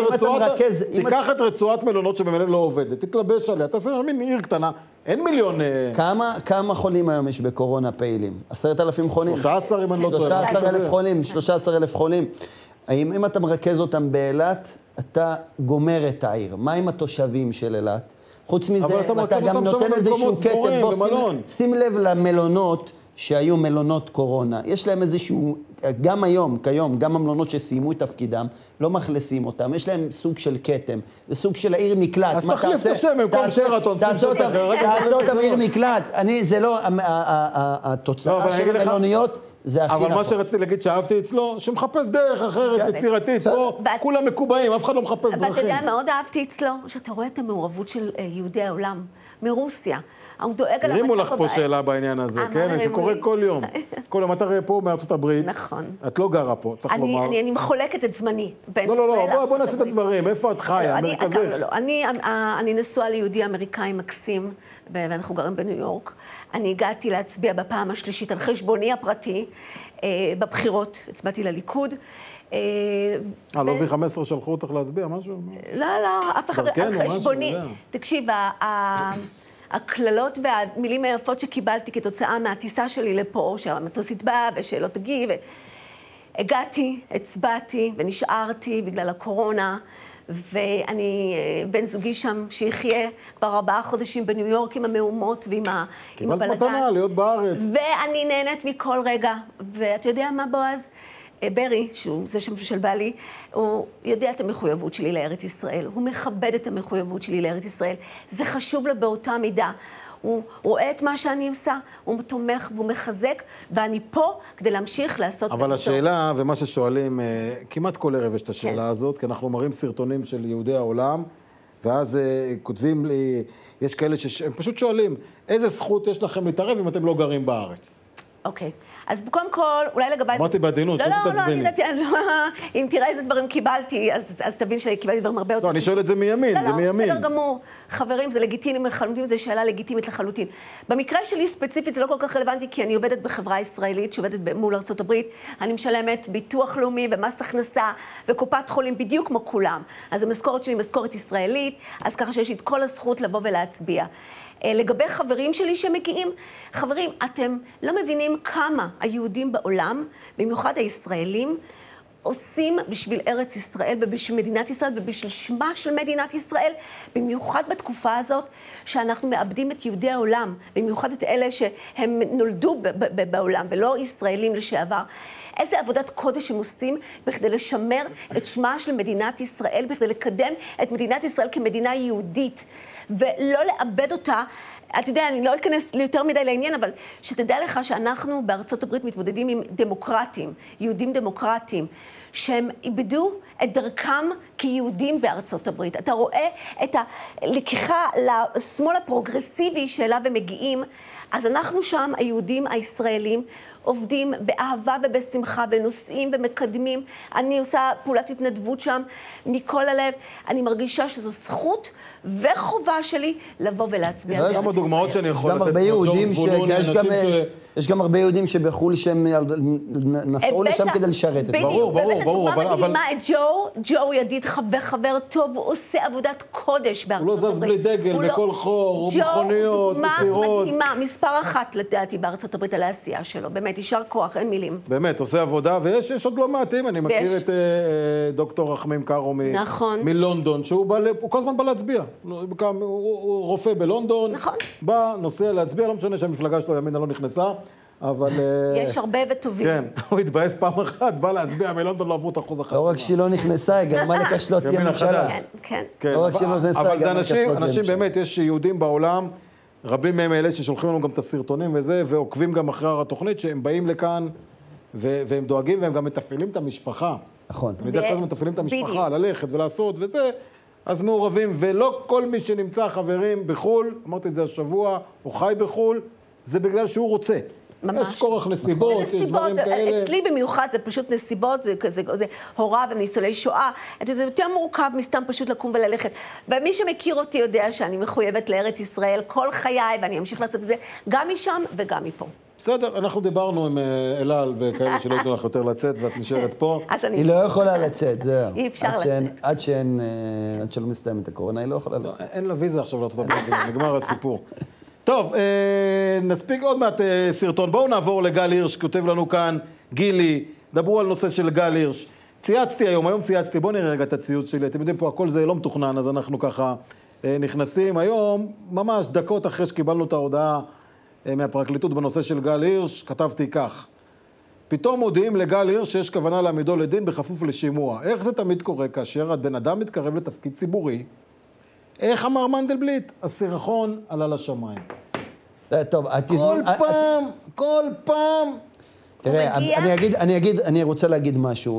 תיקח את רצועת מלונות שבמילא לא עובדת, תתלבש עליה, תעשה מין עיר קטנה, אין מיליון... כמה חולים היום יש בקורונה פעילים? עשרת אלפים חולים? שלושה עשר אם אני לא טועה. שלושה עשר אלף חולים, שלושה עשר אלף חולים. אם אתה מרכז אותם באילת, אתה גומר את העיר. מה עם התושבים של אילת? חוץ מזה, אתה גם נותן איזשהו קטן, בוא שים לב למלונות שהיו מלונות קורונה. יש להם איזשהו, גם היום, כיום, גם המלונות שסיימו את תפקידם, לא מחלסים אותם, יש להם סוג של קטם, זה סוג של העיר מקלט. אז תחליף את השם, במקום שרתון, תעשו אותם עיר מקלט. אני, זה לא, התוצאה של המלוניות, זה הכי נכון. אבל מה שרציתי להגיד שאהבתי אצלו, שמחפש דרך אחרת, יצירתית, פה כולם מקובעים, אף אחד לא מחפש דרכים. אבל אתה יודע, מאוד אהבתי אצלו, שאתה רואה את המעורבות של יהודי העולם, מרוסיה. הוא דואג על המצב הבא. הרימו לך פה שאלה בעניין הזה, כן? זה קורה כל יום. כל יום, אתה רואה פה מארצות הברית. נכון. את לא גרה פה, צריך לומר. אני מחולקת את זמני בין ישראל. לא, לא, לא, בוא נעשה את הדברים. איפה את חיה? מרכזית. לא, לא, אני נשואה ליהודי אמריקאי מקסים, ואנחנו גרים בניו יורק. אני הגעתי להצביע בפעם השלישית על חשבוני הפרטי, בבחירות, הצבעתי לליכוד. אה, לא ו-חמש עשרה שלחו אותך להצביע, משהו? לא, לא, אף אחד, על חשבוני. תקשיב, הכללות והמילים היפות שקיבלתי כתוצאה מהטיסה שלי לפה, שהמטוס התבע ושלא תגיב, הגעתי, הצבעתי ונשארתי בגלל הקורונה, ואני, בן זוגי שם שיחיה כבר ארבעה חודשים בניו יורק עם המהומות ועם הבלגן. קיבלת מתנה להיות בארץ. ואני נהנית מכל רגע. ואתה יודע מה, בועז? ברי, שהוא זה שם של בעלי, הוא יודע את המחויבות שלי לארץ ישראל. הוא מכבד את המחויבות שלי לארץ ישראל. זה חשוב לו באותה מידה. הוא רואה את מה שאני עושה, הוא תומך והוא מחזק, ואני פה כדי להמשיך לעשות... אבל השאלה, ומה ששואלים, כמעט כל ערב יש את השאלה הזאת, כי אנחנו מראים סרטונים של יהודי העולם, ואז כותבים לי, יש כאלה שהם פשוט שואלים, איזה זכות יש לכם להתערב אם אתם לא גרים בארץ? אוקיי. אז קודם כל, אולי לגבי... אמרתי בעדינות, לא, לא, לא, אני יודעת, אם תראה איזה דברים קיבלתי, אז תבין שקיבלתי דברים הרבה יותר... לא, אני שואל את זה מימין, זה מימין. לא, בסדר גמור. חברים, זה לגיטימי לחלוטין, זו שאלה לגיטימית לחלוטין. במקרה שלי ספציפית זה לא כל כך רלוונטי, כי אני עובדת בחברה ישראלית, שעובדת מול ארצות הברית, אני משלמת ביטוח לאומי ומס הכנסה וקופת חולים בדיוק כמו כולם. אז המשכורת שלי היא משכורת ישראלית, אז ככה שיש לי את כל הזכות לבוא ולהצביע. לגבי חברים שלי שמגיעים, חברים, אתם לא מבינים כמה היהודים בעולם, במיוחד הישראלים, עושים בשביל ארץ ישראל ובשביל מדינת ישראל ובשביל שמה של מדינת ישראל, במיוחד בתקופה הזאת שאנחנו מאבדים את יהודי העולם, במיוחד את אלה שהם נולדו בעולם ולא ישראלים לשעבר. איזה עבודת קודש הם עושים בכדי לשמר את שמה של מדינת ישראל, בכדי לקדם את מדינת ישראל כמדינה יהודית, ולא לאבד אותה. אתה יודע, אני לא אכנס ליותר מדי לעניין, אבל שתדע לך שאנחנו בארצות הברית מתמודדים עם דמוקרטים, יהודים דמוקרטים, שהם איבדו את דרכם כיהודים בארצות הברית. אתה רואה את הלקיחה לשמאל הפרוגרסיבי שאליו הם מגיעים, אז אנחנו שם, היהודים הישראלים, עובדים באהבה ובשמחה, ונוסעים ומקדמים. אני עושה פעולת התנדבות שם מכל הלב. אני מרגישה שזו זכות וחובה שלי לבוא ולהצביע. יש כמה דוגמאות שאני יכול לתת. יש גם הרבה יהודים שבחול שהם נסעו לשם כדי לשרת. ברור, ברור, ברור. אבל מדהימה את ג'ו, ג'ו ידיד וחבר טוב, הוא עושה עבודת קודש בארצות הברית. הוא לא זז בלי דגל, בכל חור, הוא מכוניות, מסירות. ג'ו, מדהימה, מספר אחת לדעתי בארצות הברית על העשייה שלו. באמת, יישר כוח, אין מילים. באמת, עושה עבודה, ויש עוד לא מעטים. אני מכיר את דוקטור רחמים קארו מלונדון, שהוא כל הזמן בא להצביע. הוא רופא בלונדון, בא, נוסע להצביע, לא משנה שהמפלגה שלו ימינה לא נכנסה, אבל... יש הרבה וטובים. כן, הוא התבאס פעם אחת, בא להצביע, מלונדון לא עברו את אחוז החסימה. לא רק שהיא לא נכנסה, היא גרמה לקשלות תהיה ממשלה. כן, כן. לא רק שהיא לא נכנסה, אבל זה אנשים, אנשים באמת, יש יהודים בעולם, רבים מהם אלה ששולחים לנו גם את הסרטונים וזה, ועוקבים גם אחרי התוכנית, שהם באים לכאן ו- והם דואגים והם גם מתפעלים את המשפחה. נכון. אני יודע כל הזמן מתפעלים את המשפחה, ללכת ולעשות וזה, אז מעורבים, ולא כל מי שנמצא חברים בחול, אמרתי את זה השבוע, או חי בחול, זה בגלל שהוא רוצה. ממש. יש כורח נסיבות, יש דברים כאלה. אצלי במיוחד זה פשוט נסיבות, זה כזה, זה הוריו וניצולי שואה. זה יותר מורכב מסתם פשוט לקום וללכת. ומי שמכיר אותי יודע שאני מחויבת לארץ ישראל כל חיי, ואני אמשיך לעשות את זה גם משם וגם מפה. בסדר, אנחנו דיברנו עם אלעל וכאלה שלא יתנו לך יותר לצאת, ואת נשארת פה. היא לא יכולה לצאת, זהו. אי אפשר לצאת. עד שלא מסתיים את הקורונה, היא לא יכולה לצאת. אין לה ויזה עכשיו לארצות הברית, נגמר הסיפור. טוב, נספיק עוד מעט סרטון. בואו נעבור לגל הירש, כותב לנו כאן גילי, דברו על נושא של גל הירש. צייצתי היום, היום צייצתי, בואו נראה רגע את הציוץ שלי. אתם יודעים פה, הכל זה לא מתוכנן, אז אנחנו ככה נכנסים. היום, ממש דקות אחרי שקיבלנו את ההודעה מהפרקליטות בנושא של גל הירש, כתבתי כך: פתאום מודיעים לגל הירש שיש כוונה להעמידו לדין בכפוף לשימוע. איך זה תמיד קורה כאשר הבן אדם מתקרב לתפקיד ציבורי? איך אמר מנדלבליט? הסירחון עלה לשמיים. טוב, כל פעם, כל פעם. תראה, אני אגיד, אני אגיד, אני רוצה להגיד משהו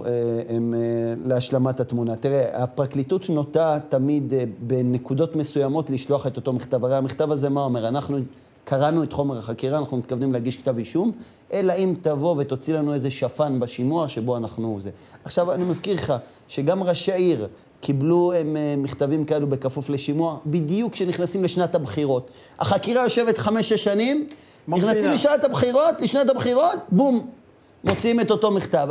להשלמת התמונה. תראה, הפרקליטות נוטה תמיד בנקודות מסוימות לשלוח את אותו מכתב. הרי המכתב הזה מה אומר? אנחנו קראנו את חומר החקירה, אנחנו מתכוונים להגיש כתב אישום, אלא אם תבוא ותוציא לנו איזה שפן בשימוע שבו אנחנו זה. עכשיו, אני מזכיר לך שגם ראשי העיר קיבלו הם, מכתבים כאלו בכפוף לשימוע, בדיוק כשנכנסים לשנת הבחירות. החקירה יושבת חמש-שש שנים, מגבינה. נכנסים לשנת הבחירות, לשנת הבחירות, בום, מוציאים את אותו מכתב.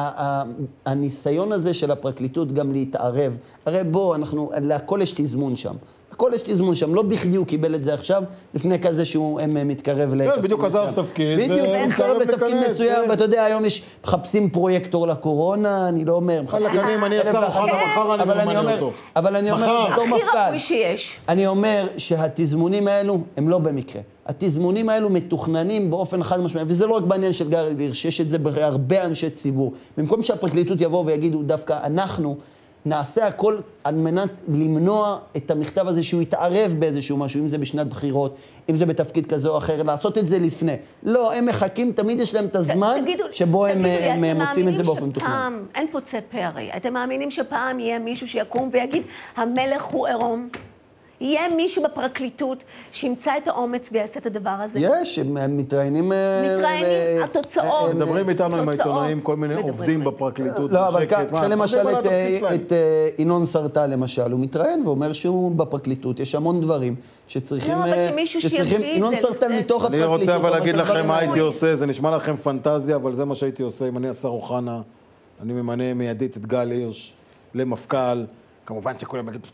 הניסיון הזה של הפרקליטות גם להתערב, הרי בוא, אנחנו, להכל יש תזמון שם. הכל יש תזמון שם, לא בכדי הוא קיבל את זה עכשיו, לפני כזה שהוא מתקרב לתפקיד מסוים. בדיוק עזב תפקיד. בדיוק, הוא מתקרב לתפקיד מסוים, ואתה יודע, היום יש, מחפשים פרויקטור לקורונה, אני לא אומר, חלקנים, אני אעשה אוחנה מחר, אני ממנה אותו. אבל אני אומר, אותו מפכ"ל. הכי ראוי שיש. אני אומר שהתזמונים האלו הם לא במקרה. התזמונים האלו מתוכננים באופן חד משמעי, וזה לא רק בעניין של גל הירש, יש את זה בהרבה אנשי ציבור. במקום שהפרקליטות יבואו ויגידו דווקא אנחנו נעשה הכל על מנת למנוע את המכתב הזה שהוא יתערב באיזשהו משהו, אם זה בשנת בחירות, אם זה בתפקיד כזה או אחר, לעשות את זה לפני. לא, הם מחכים, תמיד יש להם את הזמן שבו הם מוצאים את זה באופן תוכנן. אין פה צפה הרי. אתם מאמינים שפעם יהיה מישהו שיקום ויגיד, המלך הוא עירום? יהיה מישהו בפרקליטות שימצא את האומץ ויעשה את הדבר הזה? יש, הם מתראיינים... מתראיינים, התוצאות. מדברים איתנו עם העיתונאים, כל מיני עובדים בפרקליטות. לא, אבל כאן למשל את ינון סרטל למשל, הוא מתראיין ואומר שהוא בפרקליטות, יש המון דברים שצריכים... לא, אבל שמישהו שיביא את זה. ינון סרטל מתוך הפרקליטות. אני רוצה אבל להגיד לכם מה הייתי עושה, זה נשמע לכם פנטזיה, אבל זה מה שהייתי עושה אם אני השר אוחנה, אני ממנה מיידית את גל הירש למפכ"ל, כמובן שכולם יגידו,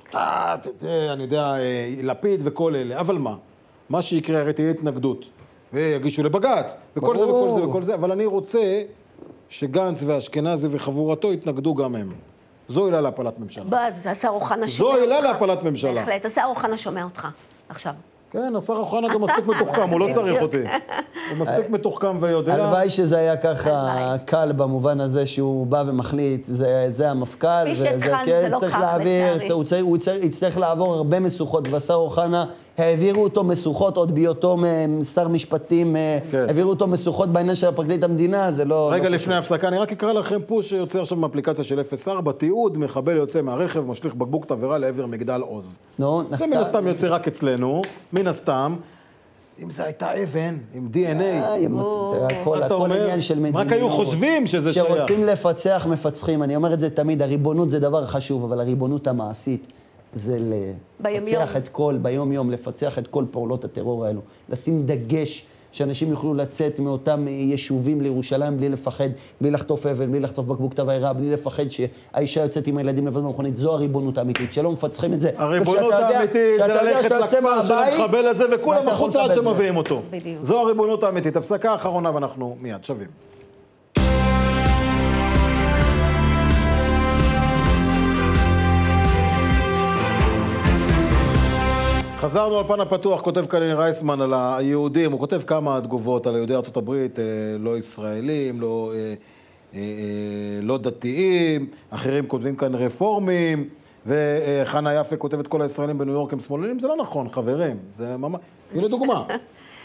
אני יודע, לפיד וכל אלה, אבל מה? מה שיקרה, הרי תהיה התנגדות, ויגישו לבג"ץ, וכל זה וכל זה וכל זה, אבל אני רוצה שגנץ והאשכנזי וחבורתו יתנגדו גם הם. זו עילה להפלת ממשלה. באז, השר אוחנה שומע אותך. זו עילה להפלת ממשלה. בהחלט, השר אוחנה שומע אותך עכשיו. כן, השר אוחנה גם מספיק מתוחכם, הוא לא צריך אותי. הוא מספיק מתוחכם ויודע. הלוואי שזה היה ככה קל במובן הזה שהוא בא ומחליט, זה המפכ"ל, וזה כן, צריך להעביר, הוא יצטרך לעבור הרבה משוכות, והשר אוחנה, העבירו אותו משוכות, עוד בהיותו שר משפטים, העבירו אותו משוכות בעניין של הפרקליט המדינה, זה לא... רגע לפני ההפסקה, אני רק אקרא לכם פוש שיוצא עכשיו מאפליקציה של אפס ארבע, תיעוד, מחבל יוצא מהרכב, משליך בקבוק תבערה לעבר מגדל עוז. זה מן הסתם יוצא רק אצלנו, מן הסתם, אם זה הייתה אבן, עם די אן איי. הכל עניין של מדיניות. רק היו חושבים שזה שייך. שרוצים לפצח, מפצחים. אני אומר את זה תמיד, הריבונות זה דבר חשוב, אבל הריבונות המעשית זה לפצח את כל, ביום יום, לפצח את כל פעולות הטרור האלו. לשים דגש שאנשים יוכלו לצאת מאותם יישובים לירושלים בלי לפחד, בלי לחטוף אבן, בלי לחטוף בקבוק תבערה, בלי לפחד שהאישה יוצאת עם הילדים לבד במכונית. זו הריבונות האמיתית, שלא מפצחים את זה. הריבונות האמיתית זה ללכת לכפר של המחבל הזה וכולם החוצה עד שמביאים אותו. זו הריבונות האמיתית. הפסקה האחרונה ואנחנו מיד שווים. חזרנו על פן הפתוח, כותב כאן רייסמן על היהודים, הוא כותב כמה תגובות על יהודי ארצות הברית, לא ישראלים, לא, לא דתיים, אחרים כותבים כאן רפורמים, וחנה יפה כותבת כל הישראלים בניו יורק הם שמאלנים, זה לא נכון, חברים, זה ממש, הנה דוגמה.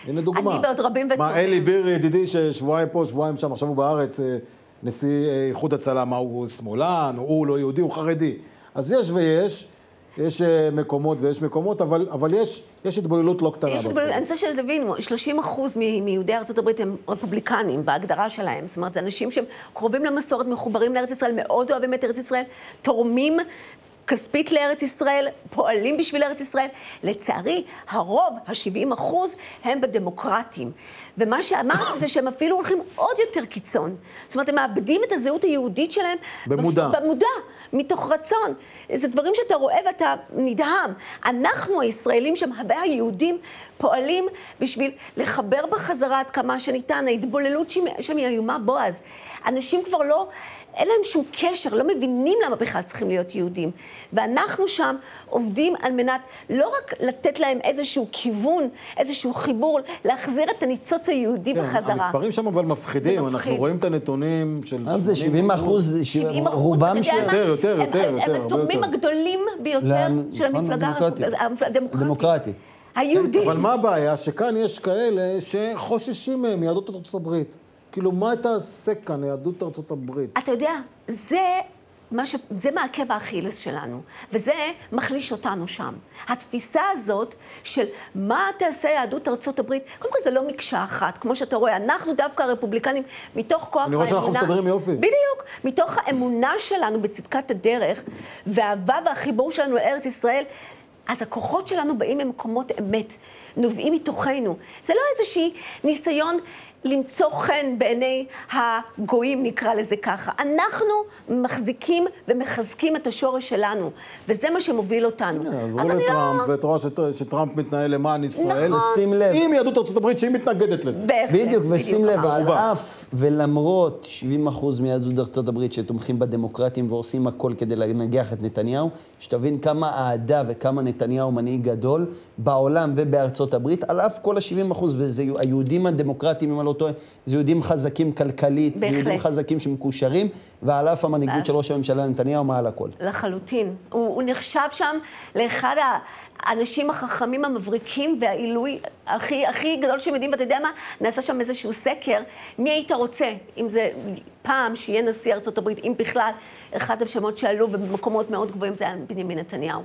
הנה דוגמה. אני ועוד רבים וטובים. מה, אלי ביר ידידי ששבועיים פה, שבועיים שם, עכשיו הוא בארץ, נשיא איחוד הצלה, מה הוא שמאלן, הוא לא יהודי, הוא חרדי. אז יש ויש, יש מקומות ויש מקומות, אבל, אבל יש, יש התבוללות לא קטנה. יש התבוללות, אני רוצה שתבין, שלושים אחוז מיהודי ארצות הברית הם רפובליקנים בהגדרה שלהם. זאת אומרת, זה אנשים שהם קרובים למסורת, מחוברים לארץ ישראל, מאוד אוהבים את ארץ ישראל, תורמים כספית לארץ ישראל, פועלים בשביל ארץ ישראל. לצערי, הרוב, ה-שבעים אחוז, הם בדמוקרטים. ומה שאמרתי זה שהם אפילו הולכים עוד יותר קיצון. זאת אומרת, הם מאבדים את הזהות היהודית שלהם. במודע. במודע, מתוך רצון. זה דברים שאתה רואה ואתה נדהם. אנחנו, הישראלים שם, הרבה היהודים, פועלים בשביל לחבר בחזרה עד כמה שניתן. ההתבוללות שם היא איומה, בועז. אנשים כבר לא... אין להם שום קשר, לא מבינים למה בכלל צריכים להיות יהודים. ואנחנו שם עובדים על מנת לא רק לתת להם איזשהו כיוון, איזשהו חיבור, להחזיר את הניצוץ היהודי כן, בחזרה. המספרים שם אבל מפחידים, אנחנו מפחיד. רואים את הנתונים של... אז זה שבעים אחוז, רובם של... יותר, יותר, יותר, הם יותר, התורמים יותר. הגדולים ביותר של המפלגה הדמוקרטית. היהודית. אבל מה הבעיה? שכאן יש כאלה שחוששים מהם מיהדות ארצות הברית. כאילו, מה תעשה כאן, יהדות ארצות הברית? אתה יודע, זה, מה ש... זה מעכב האכילס שלנו, וזה מחליש אותנו שם. התפיסה הזאת של מה תעשה יהדות ארצות הברית, קודם כל זה לא מקשה אחת, כמו שאתה רואה, אנחנו דווקא הרפובליקנים, מתוך כוח האמונה... אני רואה שאנחנו מסתדרים יופי. בדיוק, מתוך האמונה שלנו בצדקת הדרך, והאהבה והחיבור שלנו לארץ ישראל, אז הכוחות שלנו באים ממקומות אמת, נובעים מתוכנו. זה לא איזושהי ניסיון למצוא חן בעיני הגויים, נקרא לזה ככה. אנחנו מחזיקים ומחזקים את השורש שלנו, וזה מה שמוביל אותנו. אז רואה לטראמפ, ואת רואה שטראמפ מתנהל למען ישראל. נכון. שים לב. עם יהדות ארצות הברית שהיא מתנגדת לזה. בדיוק, ושים לב, על אמרנו. אף ולמרות שבעים אחוז מיהדות ארצות הברית שתומכים בדמוקרטים ועושים הכל כדי לנגח את נתניהו, שתבין כמה אהדה וכמה נתניהו מנהיג גדול בעולם ובארצות הברית, על אף כל ה-שבעים אחוז, וזה היהודים הדמוקרטים, אם אני לא טועה, זה יהודים חזקים כלכלית, זה יהודים חזקים שמקושרים, ועל אף המנהיגות של ראש הממשלה נתניהו מעל הכל. לחלוטין. הוא, הוא נחשב שם לאחד האנשים החכמים המבריקים והעילוי הכי, הכי גדול שהם יודעים, ואתה יודע מה? נעשה שם איזשהו סקר, מי היית רוצה, אם זה פעם שיהיה נשיא ארצות הברית, אם בכלל, אחד השמות שעלו ובמקומות מאוד גבוהים זה היה בנימין נתניהו.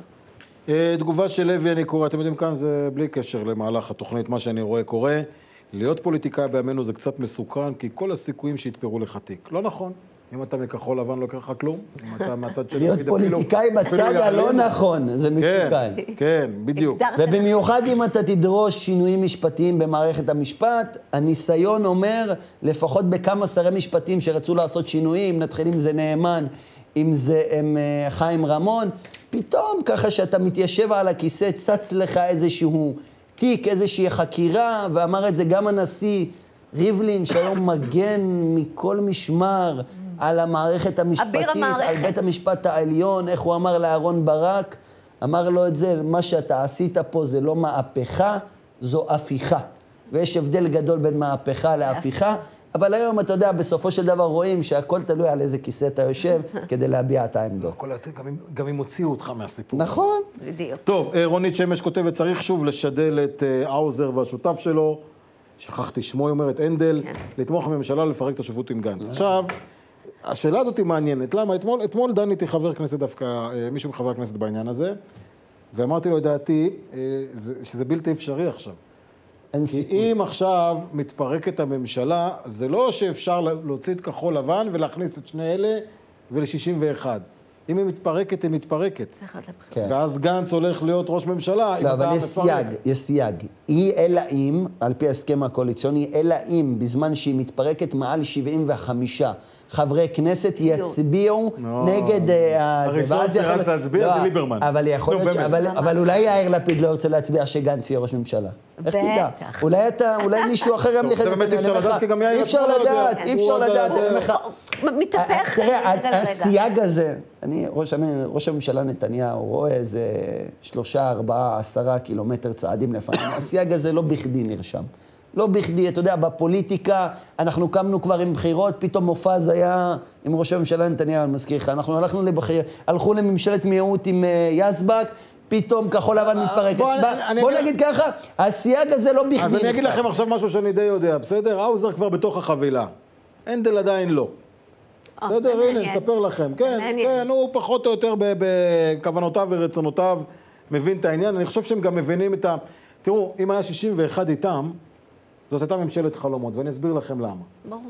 תגובה של לוי אני קורא, אתם יודעים כאן זה בלי קשר למהלך התוכנית, מה שאני רואה קורה. להיות פוליטיקאי בימינו זה קצת מסוכן, כי כל הסיכויים שיתפרו לך תיק. לא נכון. אם אתה מכחול לבן לא יקרה לך כלום. אם אתה מהצד שלי... להיות פוליטיקאי בצד הלא נכון, זה מסוכן. כן, כן, בדיוק. ובמיוחד אם אתה תדרוש שינויים משפטיים במערכת המשפט, הניסיון אומר, לפחות בכמה שרי משפטים שרצו לעשות שינויים, נתחיל אם זה נאמן, אם זה הם, חיים רמון, פתאום ככה שאתה מתיישב על הכיסא, צץ לך איזשהו תיק, איזושהי חקירה, ואמר את זה גם הנשיא ריבלין, שהיום מגן מכל משמר על המערכת המשפטית, על בית המשפט העליון, איך הוא אמר לאהרון ברק, אמר לו את זה, מה שאתה עשית פה זה לא מהפכה, זו הפיכה. ויש הבדל גדול בין מהפכה להפיכה, אבל היום אתה יודע, בסופו של דבר רואים שהכל תלוי על איזה כיסא אתה יושב כדי להביע את העמדות. גם אם הוציאו אותך מהסיפור. נכון. בדיוק. טוב, רונית שמש כותבת, צריך שוב לשדל את האוזר והשותף שלו, שכחתי שמו, היא אומרת, אנדל, לתמוך בממשלה לפרק את השותפות עם גנץ. עכשיו, השאלה הזאת היא מעניינת. למה? אתמול, אתמול דניתי חבר כנסת דווקא, מישהו מחבר הכנסת בעניין הזה, ואמרתי לו, לדעתי, שזה בלתי אפשרי עכשיו. כי אם עכשיו מתפרקת הממשלה, זה לא שאפשר להוציא את כחול לבן ולהכניס את שני אלה ול-שישים ואחת. אם היא מתפרקת, היא מתפרקת. ואז גנץ הולך להיות ראש ממשלה. לא, אבל יש סייג, יש סייג. היא אלא אם, על פי ההסכם הקואליציוני, אלא אם בזמן שהיא מתפרקת מעל שבעים וחמישה חברי כנסת יצביעו נגד... הראשון שרץ להצביע זה ליברמן. אבל אולי יאיר לפיד לא ירצה להצביע שגנץ יהיה ראש ממשלה. איך תדע? אולי אתה, אולי מישהו אחר גם נכנס... אי אפשר לדעת, כי גם יאיר... אי אפשר לדעת, אי אפשר לדעת. מתהפך. תראה, הסייג הזה, אני, ראש הממשלה נתניהו רואה איזה שלושה, ארבעה, עשרה קילומטר צעדים לפעמים. הסייג הזה לא בכדי נרשם. לא בכדי, אתה יודע, בפוליטיקה, אנחנו קמנו כבר עם בחירות, פתאום מופז היה עם ראש הממשלה נתניהו, אני מזכיר לך, אנחנו הלכנו לבחיר, הלכו לממשלת מיעוט עם יזבק, פתאום כחול לבן מתפרקת. בוא, בוא, אני, אני בוא אגיד... נגיד ככה, הסייג הזה לא בכדי. אז אני אגיד לכם עכשיו משהו שאני די יודע, בסדר? האוזר כבר בתוך החבילה. הנדל עדיין לא. בסדר? הנה, נספר לכם. כן, כן, הוא פחות או יותר בכוונותיו ורצונותיו מבין את העניין. אני חושב שהם גם מבינים את ה... תראו, אם היה שישים ואחת איתם, זאת הייתה ממשלת חלומות, ואני אסביר לכם למה. ברור.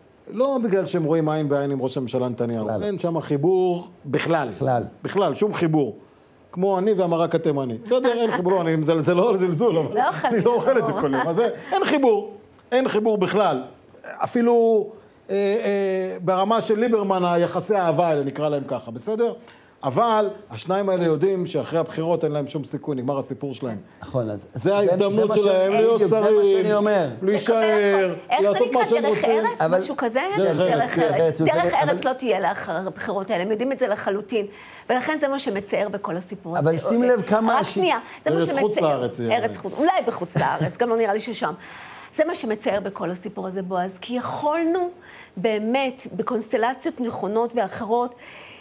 לא בגלל שהם רואים עין בעין עם ראש הממשלה נתניהו. אין שם חיבור בכלל. בכלל. בכלל, שום חיבור. כמו אני והמרק התימני. בסדר, אין חיבור, אני מזלזל, לא זלזול, אבל אני לא אוכל את זה כל יום. אז אין חיבור, אין חיבור בכלל. אפילו אה, אה, ברמה של ליברמן, היחסי האהבה האלה, נקרא להם ככה, בסדר? אבל השניים האלה יודעים שאחרי הבחירות אין להם שום סיכוי, נגמר הסיפור שלהם. נכון, אז... זה ההזדמנות שלהם להיות שרים, זה מה שאני אומר. להישאר, לעשות מה שהם רוצים. איך זה נקרא? דרך ארץ? משהו כזה? דרך ארץ, דרך ארץ. דרך ארץ לא תהיה לאחר הבחירות האלה, הם יודעים את זה לחלוטין. ולכן זה מה שמצער בכל הסיפור הזה. אבל שים לב כמה... רק שנייה, זה מה שמצער. ארץ חוץ לארץ. ארץ חוץ, אולי בחוץ לארץ, גם לא נראה לי ששם. זה מה שמצער בכל הסיפור הזה, בועז, כי יכולנו באמת, בקונסטלציות נכונות ואחרות,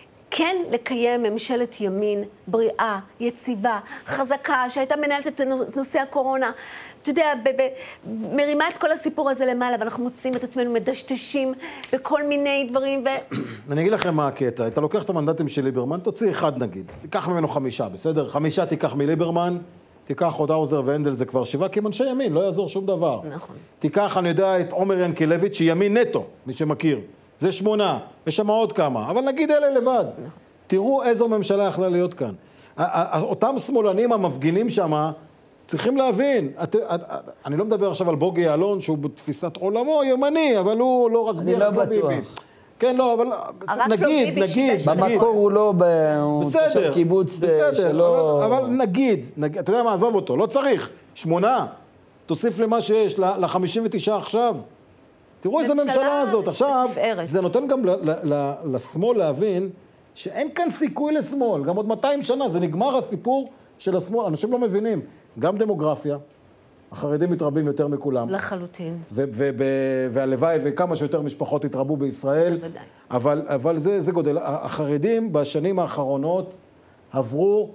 כן לקיים ממשלת ימין בריאה, יציבה, חזקה, שהייתה מנהלת את נושא הקורונה. אתה יודע, מרימה את כל הסיפור הזה למעלה, ואנחנו מוצאים את עצמנו מדשדשים בכל מיני דברים. ו... אני אגיד לכם מה הקטע. אתה לוקח את המנדטים של ליברמן, תוציא אחד נגיד. תיקח ממנו חמישה, בסדר? חמישה תיקח מליברמן, תיקח עוד האוזר והנדל, זה כבר שבעה, כי הם אנשי ימין, לא יעזור שום דבר. נכון. תיקח, אני יודע, את עומר ינקלביץ', שימין נטו, מי שמכיר. זה שמונה, יש שם עוד כמה, אבל נגיד אלה לבד. תראו איזו ממשלה יכלה להיות כאן. אותם שמאלנים המפגינים שם, צריכים להבין, את, את, אני לא מדבר עכשיו על בוגי יעלון, שהוא בתפיסת עולמו ימני, אבל הוא לא רק אני לא בטוח. כן, לא, אבל נגיד, נגיד. במקור הוא לא, הוא תושב קיבוץ שלא... אבל נגיד, אתה יודע מה, עזוב אותו, לא צריך. שמונה, תוסיף למה שיש, ל-חמישים ותשע עכשיו. תראו איזה ממשלה הזאת. עכשיו, זה נותן גם לשמאל להבין שאין כאן סיכוי לשמאל. גם עוד מאתיים שנה, זה נגמר הסיפור של השמאל. אנשים לא מבינים. גם דמוגרפיה, החרדים מתרבים יותר מכולם. לחלוטין. והלוואי וכמה שיותר משפחות התרבו בישראל. בוודאי. אבל, אבל זה, זה גודל. החרדים בשנים האחרונות עברו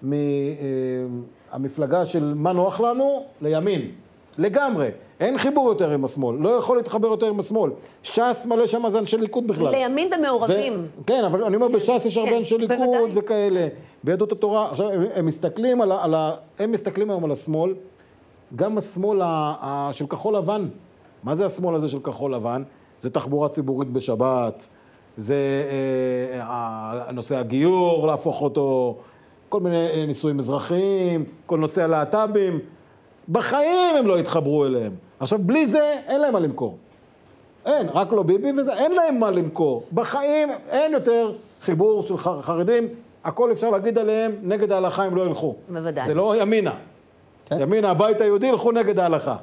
מהמפלגה של מה נוח לנו לימין. לגמרי. אין חיבור יותר עם השמאל, לא יכול להתחבר יותר עם השמאל. ש"ס מלא שם זה אנשי ליכוד בכלל. לימין ומעורבים. ו... כן, אבל אני אומר, בש"ס יש הרבה אנשי ליכוד וכאלה. ביהדות התורה, עכשיו, הם, הם מסתכלים על ה... על ה... הם מסתכלים היום על השמאל, גם השמאל ה... ה... של כחול לבן. מה זה השמאל הזה של כחול לבן? זה תחבורה ציבורית בשבת, זה אה, הנושא הגיור, להפוך אותו, כל מיני נישואים אזרחיים, כל נושא הלהט"בים. בחיים הם לא התחברו אליהם. עכשיו, בלי זה, אין להם מה למכור. אין, רק לא ביבי וזה, אין להם מה למכור. בחיים אין יותר חיבור של חרדים, הכל אפשר להגיד עליהם, נגד ההלכה הם לא ילכו. בוודאי. זה לא ימינה. כן? ימינה, הבית היהודי ילכו נגד ההלכה.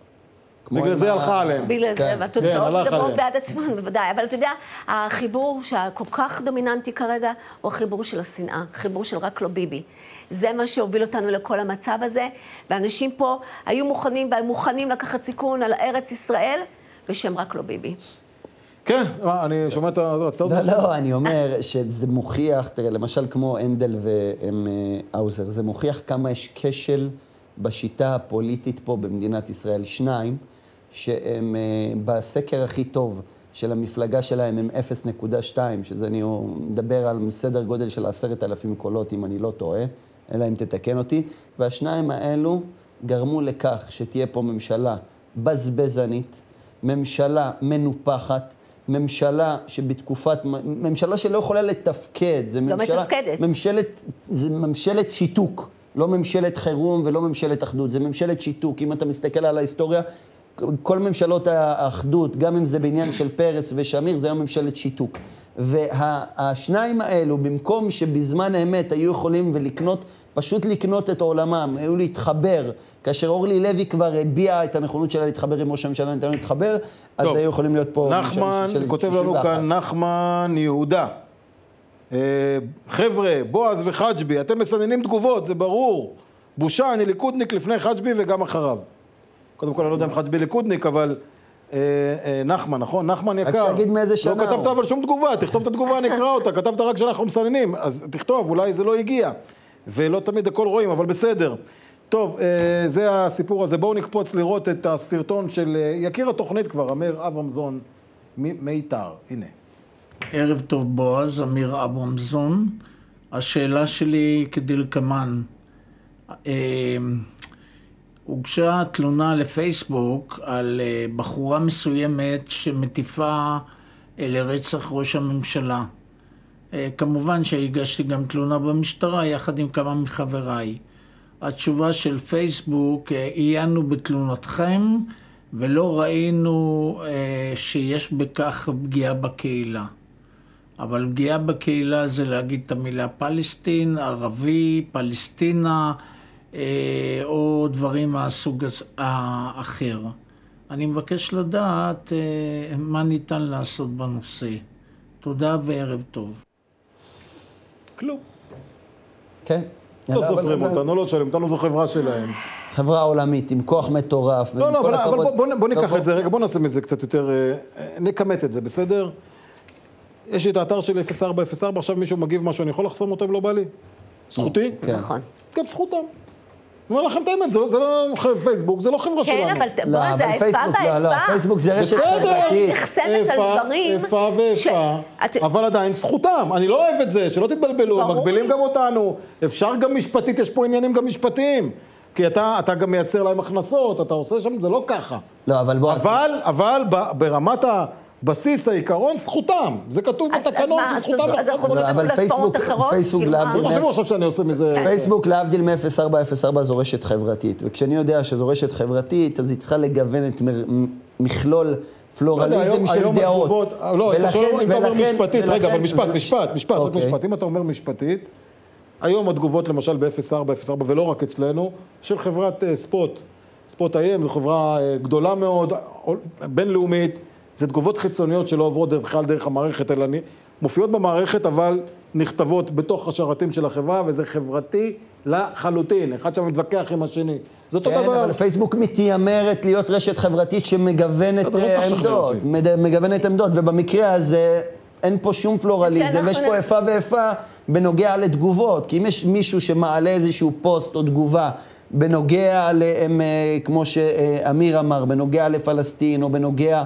בגלל זה הלכה עליהם. בגלל זה, והתוצאות מדברות בעד עצמן, בוודאי. אבל אתה יודע, החיבור שהכל כך דומיננטי כרגע, הוא החיבור של השנאה, חיבור של רק לא ביבי. זה מה שהוביל אותנו לכל המצב הזה, ואנשים פה היו מוכנים, והיו מוכנים לקחת סיכון על ארץ ישראל, בשם רק לא ביבי. כן, אני שומע את זה, לא, לא, אני אומר שזה מוכיח, תראה, למשל כמו הנדל והאוזר, זה מוכיח כמה יש כשל בשיטה הפוליטית פה במדינת ישראל. שניים, שהם בסקר הכי טוב של המפלגה שלהם הם אפס נקודה שתיים, שזה אני מדבר על סדר גודל של עשרת אלפים קולות, אם אני לא טועה, אלא אם תתקן אותי, והשניים האלו גרמו לכך שתהיה פה ממשלה בזבזנית, ממשלה מנופחת, ממשלה שבתקופת, ממשלה שלא יכולה לתפקד, זה לא ממשלה, מתפקדת. ממשלת, זה ממשלת שיתוק, לא ממשלת חירום ולא ממשלת אחדות, זה ממשלת שיתוק. אם אתה מסתכל על ההיסטוריה, כל ממשלות האחדות, גם אם זה בעניין של פרס ושמיר, זה היה ממשלת שיתוק. והשניים האלו, במקום שבזמן האמת היו יכולים ולקנות, פשוט לקנות את עולמם, היו להתחבר, כאשר אורלי לוי כבר הביעה את הנכונות שלה להתחבר עם ראש הממשלה, נתנו להתחבר, אז היו יכולים להיות פה... נחמן, כותב לנו כאן, נחמן יהודה. חבר'ה, בועז וחג'בי, אתם מסננים תגובות, זה ברור. בושה, אני ליכודניק לפני חג'בי וגם אחריו. קודם כל, אני לא יודע אם חג'בי ליכודניק, אבל נחמן, נכון? נחמן יקר. רק שיגיד מאיזה שנה. לא כתבת אבל שום תגובה, תכתוב את התגובה, נקרא אותה, כתבת רק שאנחנו מסננים, אז תכתוב, אולי זה לא הגיע. ולא תמיד הכל רואים, אבל בסדר. טוב, זה הסיפור הזה. בואו נקפוץ לראות את הסרטון של יקיר התוכנית כבר, אמיר אברמזון מיתר. הנה. ערב טוב בועז, אמיר אברמזון. השאלה שלי היא כדלקמן. הוגשה תלונה לפייסבוק על בחורה מסוימת שמטיפה לרצח ראש הממשלה. כמובן שהגשתי גם תלונה במשטרה יחד עם כמה מחבריי. התשובה של פייסבוק, עיינו בתלונתכם ולא ראינו שיש בכך פגיעה בקהילה. אבל פגיעה בקהילה זה להגיד את המילה פלסטין, ערבי, פלסטינה, או דברים מהסוג האחר. אני מבקש לדעת מה ניתן לעשות בנושא. תודה וערב טוב. כלום. כן. לא סופרים אותנו, לא שואלים אותנו, זו חברה שלהם. חברה עולמית עם כוח מטורף. לא, לא, אבל בוא ניקח את זה רגע, בוא נעשה מזה קצת יותר, נקמת את זה, בסדר? יש לי את האתר של אפס ארבע אפס ארבע, עכשיו מישהו מגיב משהו, אני יכול לחסום אותו אם לא בא לי? זכותי? נכון. כן, זכותם. אני אומר לכם את האמת, זה לא פייסבוק, זה לא חברה שלנו. כן, אבל בוא, זה האיפה והאיפה. פייסבוק זה רשת חברתית. נחסמת על דברים. איפה ואיפה, אבל עדיין זכותם. אני לא אוהב את זה, שלא תתבלבלו, מגבילים גם אותנו. אפשר גם משפטית, יש פה עניינים גם משפטיים. כי אתה גם מייצר להם הכנסות, אתה עושה שם, זה לא ככה. לא, אבל בוא... אבל, אבל ברמת ה... בסיס העיקרון, זכותם. זה כתוב בתקנון, זה זכותם. אז אנחנו נדבר פלטפורמות אחרות. פייסבוק להבדיל... לא חושבים עכשיו שאני עושה מזה... פייסבוק להבדיל מ-אפס ארבע אפס ארבע זו רשת חברתית. וכשאני יודע שזו רשת חברתית, אז היא צריכה לגוון את מכלול פלורליזם של דעות. לא, אתה שואל אם אתה אומר משפטית, רגע, אבל משפט, משפט, משפט, רק משפט. אם אתה אומר משפטית, היום התגובות למשל ב-אפס ארבע אפס ארבע, ולא רק אצלנו, של חברת ספוט. ספוט איי אם זו חברה גדולה מאוד, בינלאומית. זה תגובות חיצוניות שלא עוברות בכלל דרך המערכת, אלא מופיעות במערכת, אבל נכתבות בתוך השרתים של החברה, וזה חברתי לחלוטין. אחד שם מתווכח עם השני. זה אותו דבר. כן, אבל פייסבוק מתיימרת להיות רשת חברתית שמגוונת עמדות. מגוונת עמדות, ובמקרה הזה אין פה שום פלורליזם, ויש פה איפה ואיפה בנוגע לתגובות. כי אם יש מישהו שמעלה איזשהו פוסט או תגובה, בנוגע, להם, כמו שאמיר אמר, בנוגע לפלסטין או בנוגע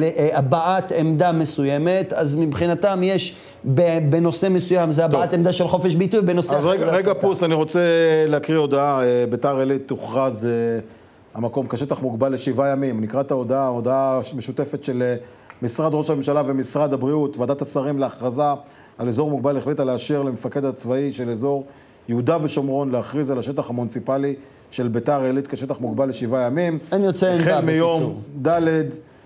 להבעת עמדה מסוימת, אז מבחינתם יש בנושא מסוים, זה הבעת עמדה של חופש ביטוי, בנושא... אז רגע, רגע פוס, אני רוצה להקריא הודעה, ביתר עילית תוכרז המקום כשטח מוגבל לשבעה ימים, נקרא את ההודעה, הודעה משותפת של משרד ראש הממשלה ומשרד הבריאות, ועדת השרים להכרזה על אזור מוגבל החליטה לאשר למפקד הצבאי של אזור יהודה ושומרון להכריז על השטח המוניציפלי של ביתר עילית כשטח מוגבל לשבעה ימים. אני יוצא אין בה בקיצור. החל מיום ד'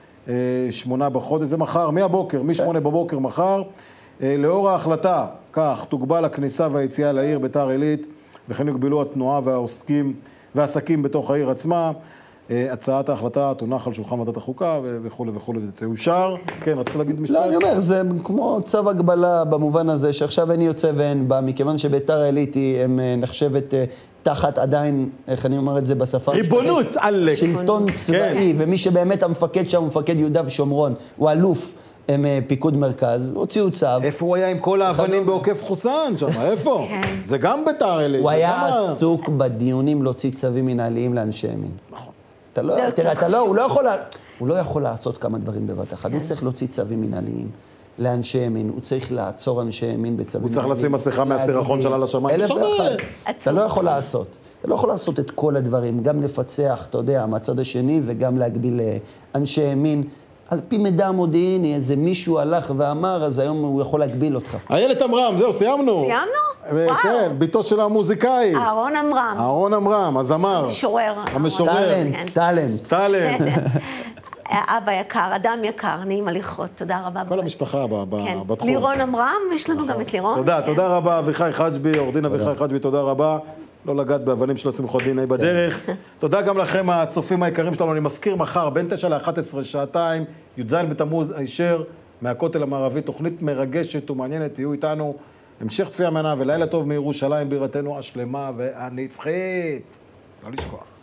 שמונה בחודש, זה מחר, מהבוקר, משמונה בבוקר מחר. לאור ההחלטה, כך, תוגבל הכניסה והיציאה לעיר ביתר עילית, וכן יוגבלו התנועה והעוסקים והעסקים בתוך העיר עצמה. הצעת ההחלטה תונח על שולחן ועדת החוקה וכו' וכו' ותאושר. כן, רצית להגיד משפט? לא, אני אומר, זה כמו צו הגבלה במובן הזה, שעכשיו אין יוצא ואין בה, מכיוון שביתר עילית היא נחשבת תחת עדיין, איך אני אומר את זה בשפה? ריבונות, עלק. שלטון צבאי, ומי שבאמת המפקד שם, מפקד יהודה ושומרון, הוא אלוף עם פיקוד מרכז, הוציאו צו. איפה הוא היה עם כל האבנים בעוקף חוסן שם? איפה? זה גם ביתר עילית. הוא היה עסוק בדיונים להוציא צווים מנהליים לאנשי ימין. נכון. אתה לא, תראה, אתה לא, הוא לא יכול, הוא לא יכול לעשות כמה דברים בבת אחת. הוא צריך להוציא צווים מנהליים לאנשי ימין, הוא צריך לעצור אנשי ימין בצווים מנהליים. הוא צריך לשים מסכה מהסירחון שלה לשמיים. אלף ואחת. אתה לא יכול לעשות. אתה לא יכול לעשות את כל הדברים, גם לפצח, אתה יודע, מהצד השני, וגם להגביל אנשי ימין. על פי מידע מודיעיני, איזה מישהו הלך ואמר, אז היום הוא יכול להגביל אותך. איילת עמרם, זהו, סיימנו. סיימנו? וואו. כן, ביתו של המוזיקאי. אהרון עמרם. אהרון עמרם, הזמר. המשורר. המשורר. טלנט, טלנט. טלנט. אבא יקר, אדם יקר, נעים הליכות, תודה רבה. כל המשפחה בתחום. לירון עמרם, יש לנו גם את לירון. תודה, תודה רבה, אביחי חג'בי, עורך דין אביחי חג'בי, תודה רבה. לא לגעת באבנים של השמחות דיני בדרך. תודה גם לכם, הצופים היקרים שלנו. אני מזכיר מחר, בין תשע לאחת עשרה שעתיים, י"ז בתמוז הישר מהכותל המערבי, תוכנית מרגשת ומעניינת, תהיו איתנו. המשך צפייה מנה ולילה טוב מירושלים בירתנו השלמה והנצחית. לא לשכוח.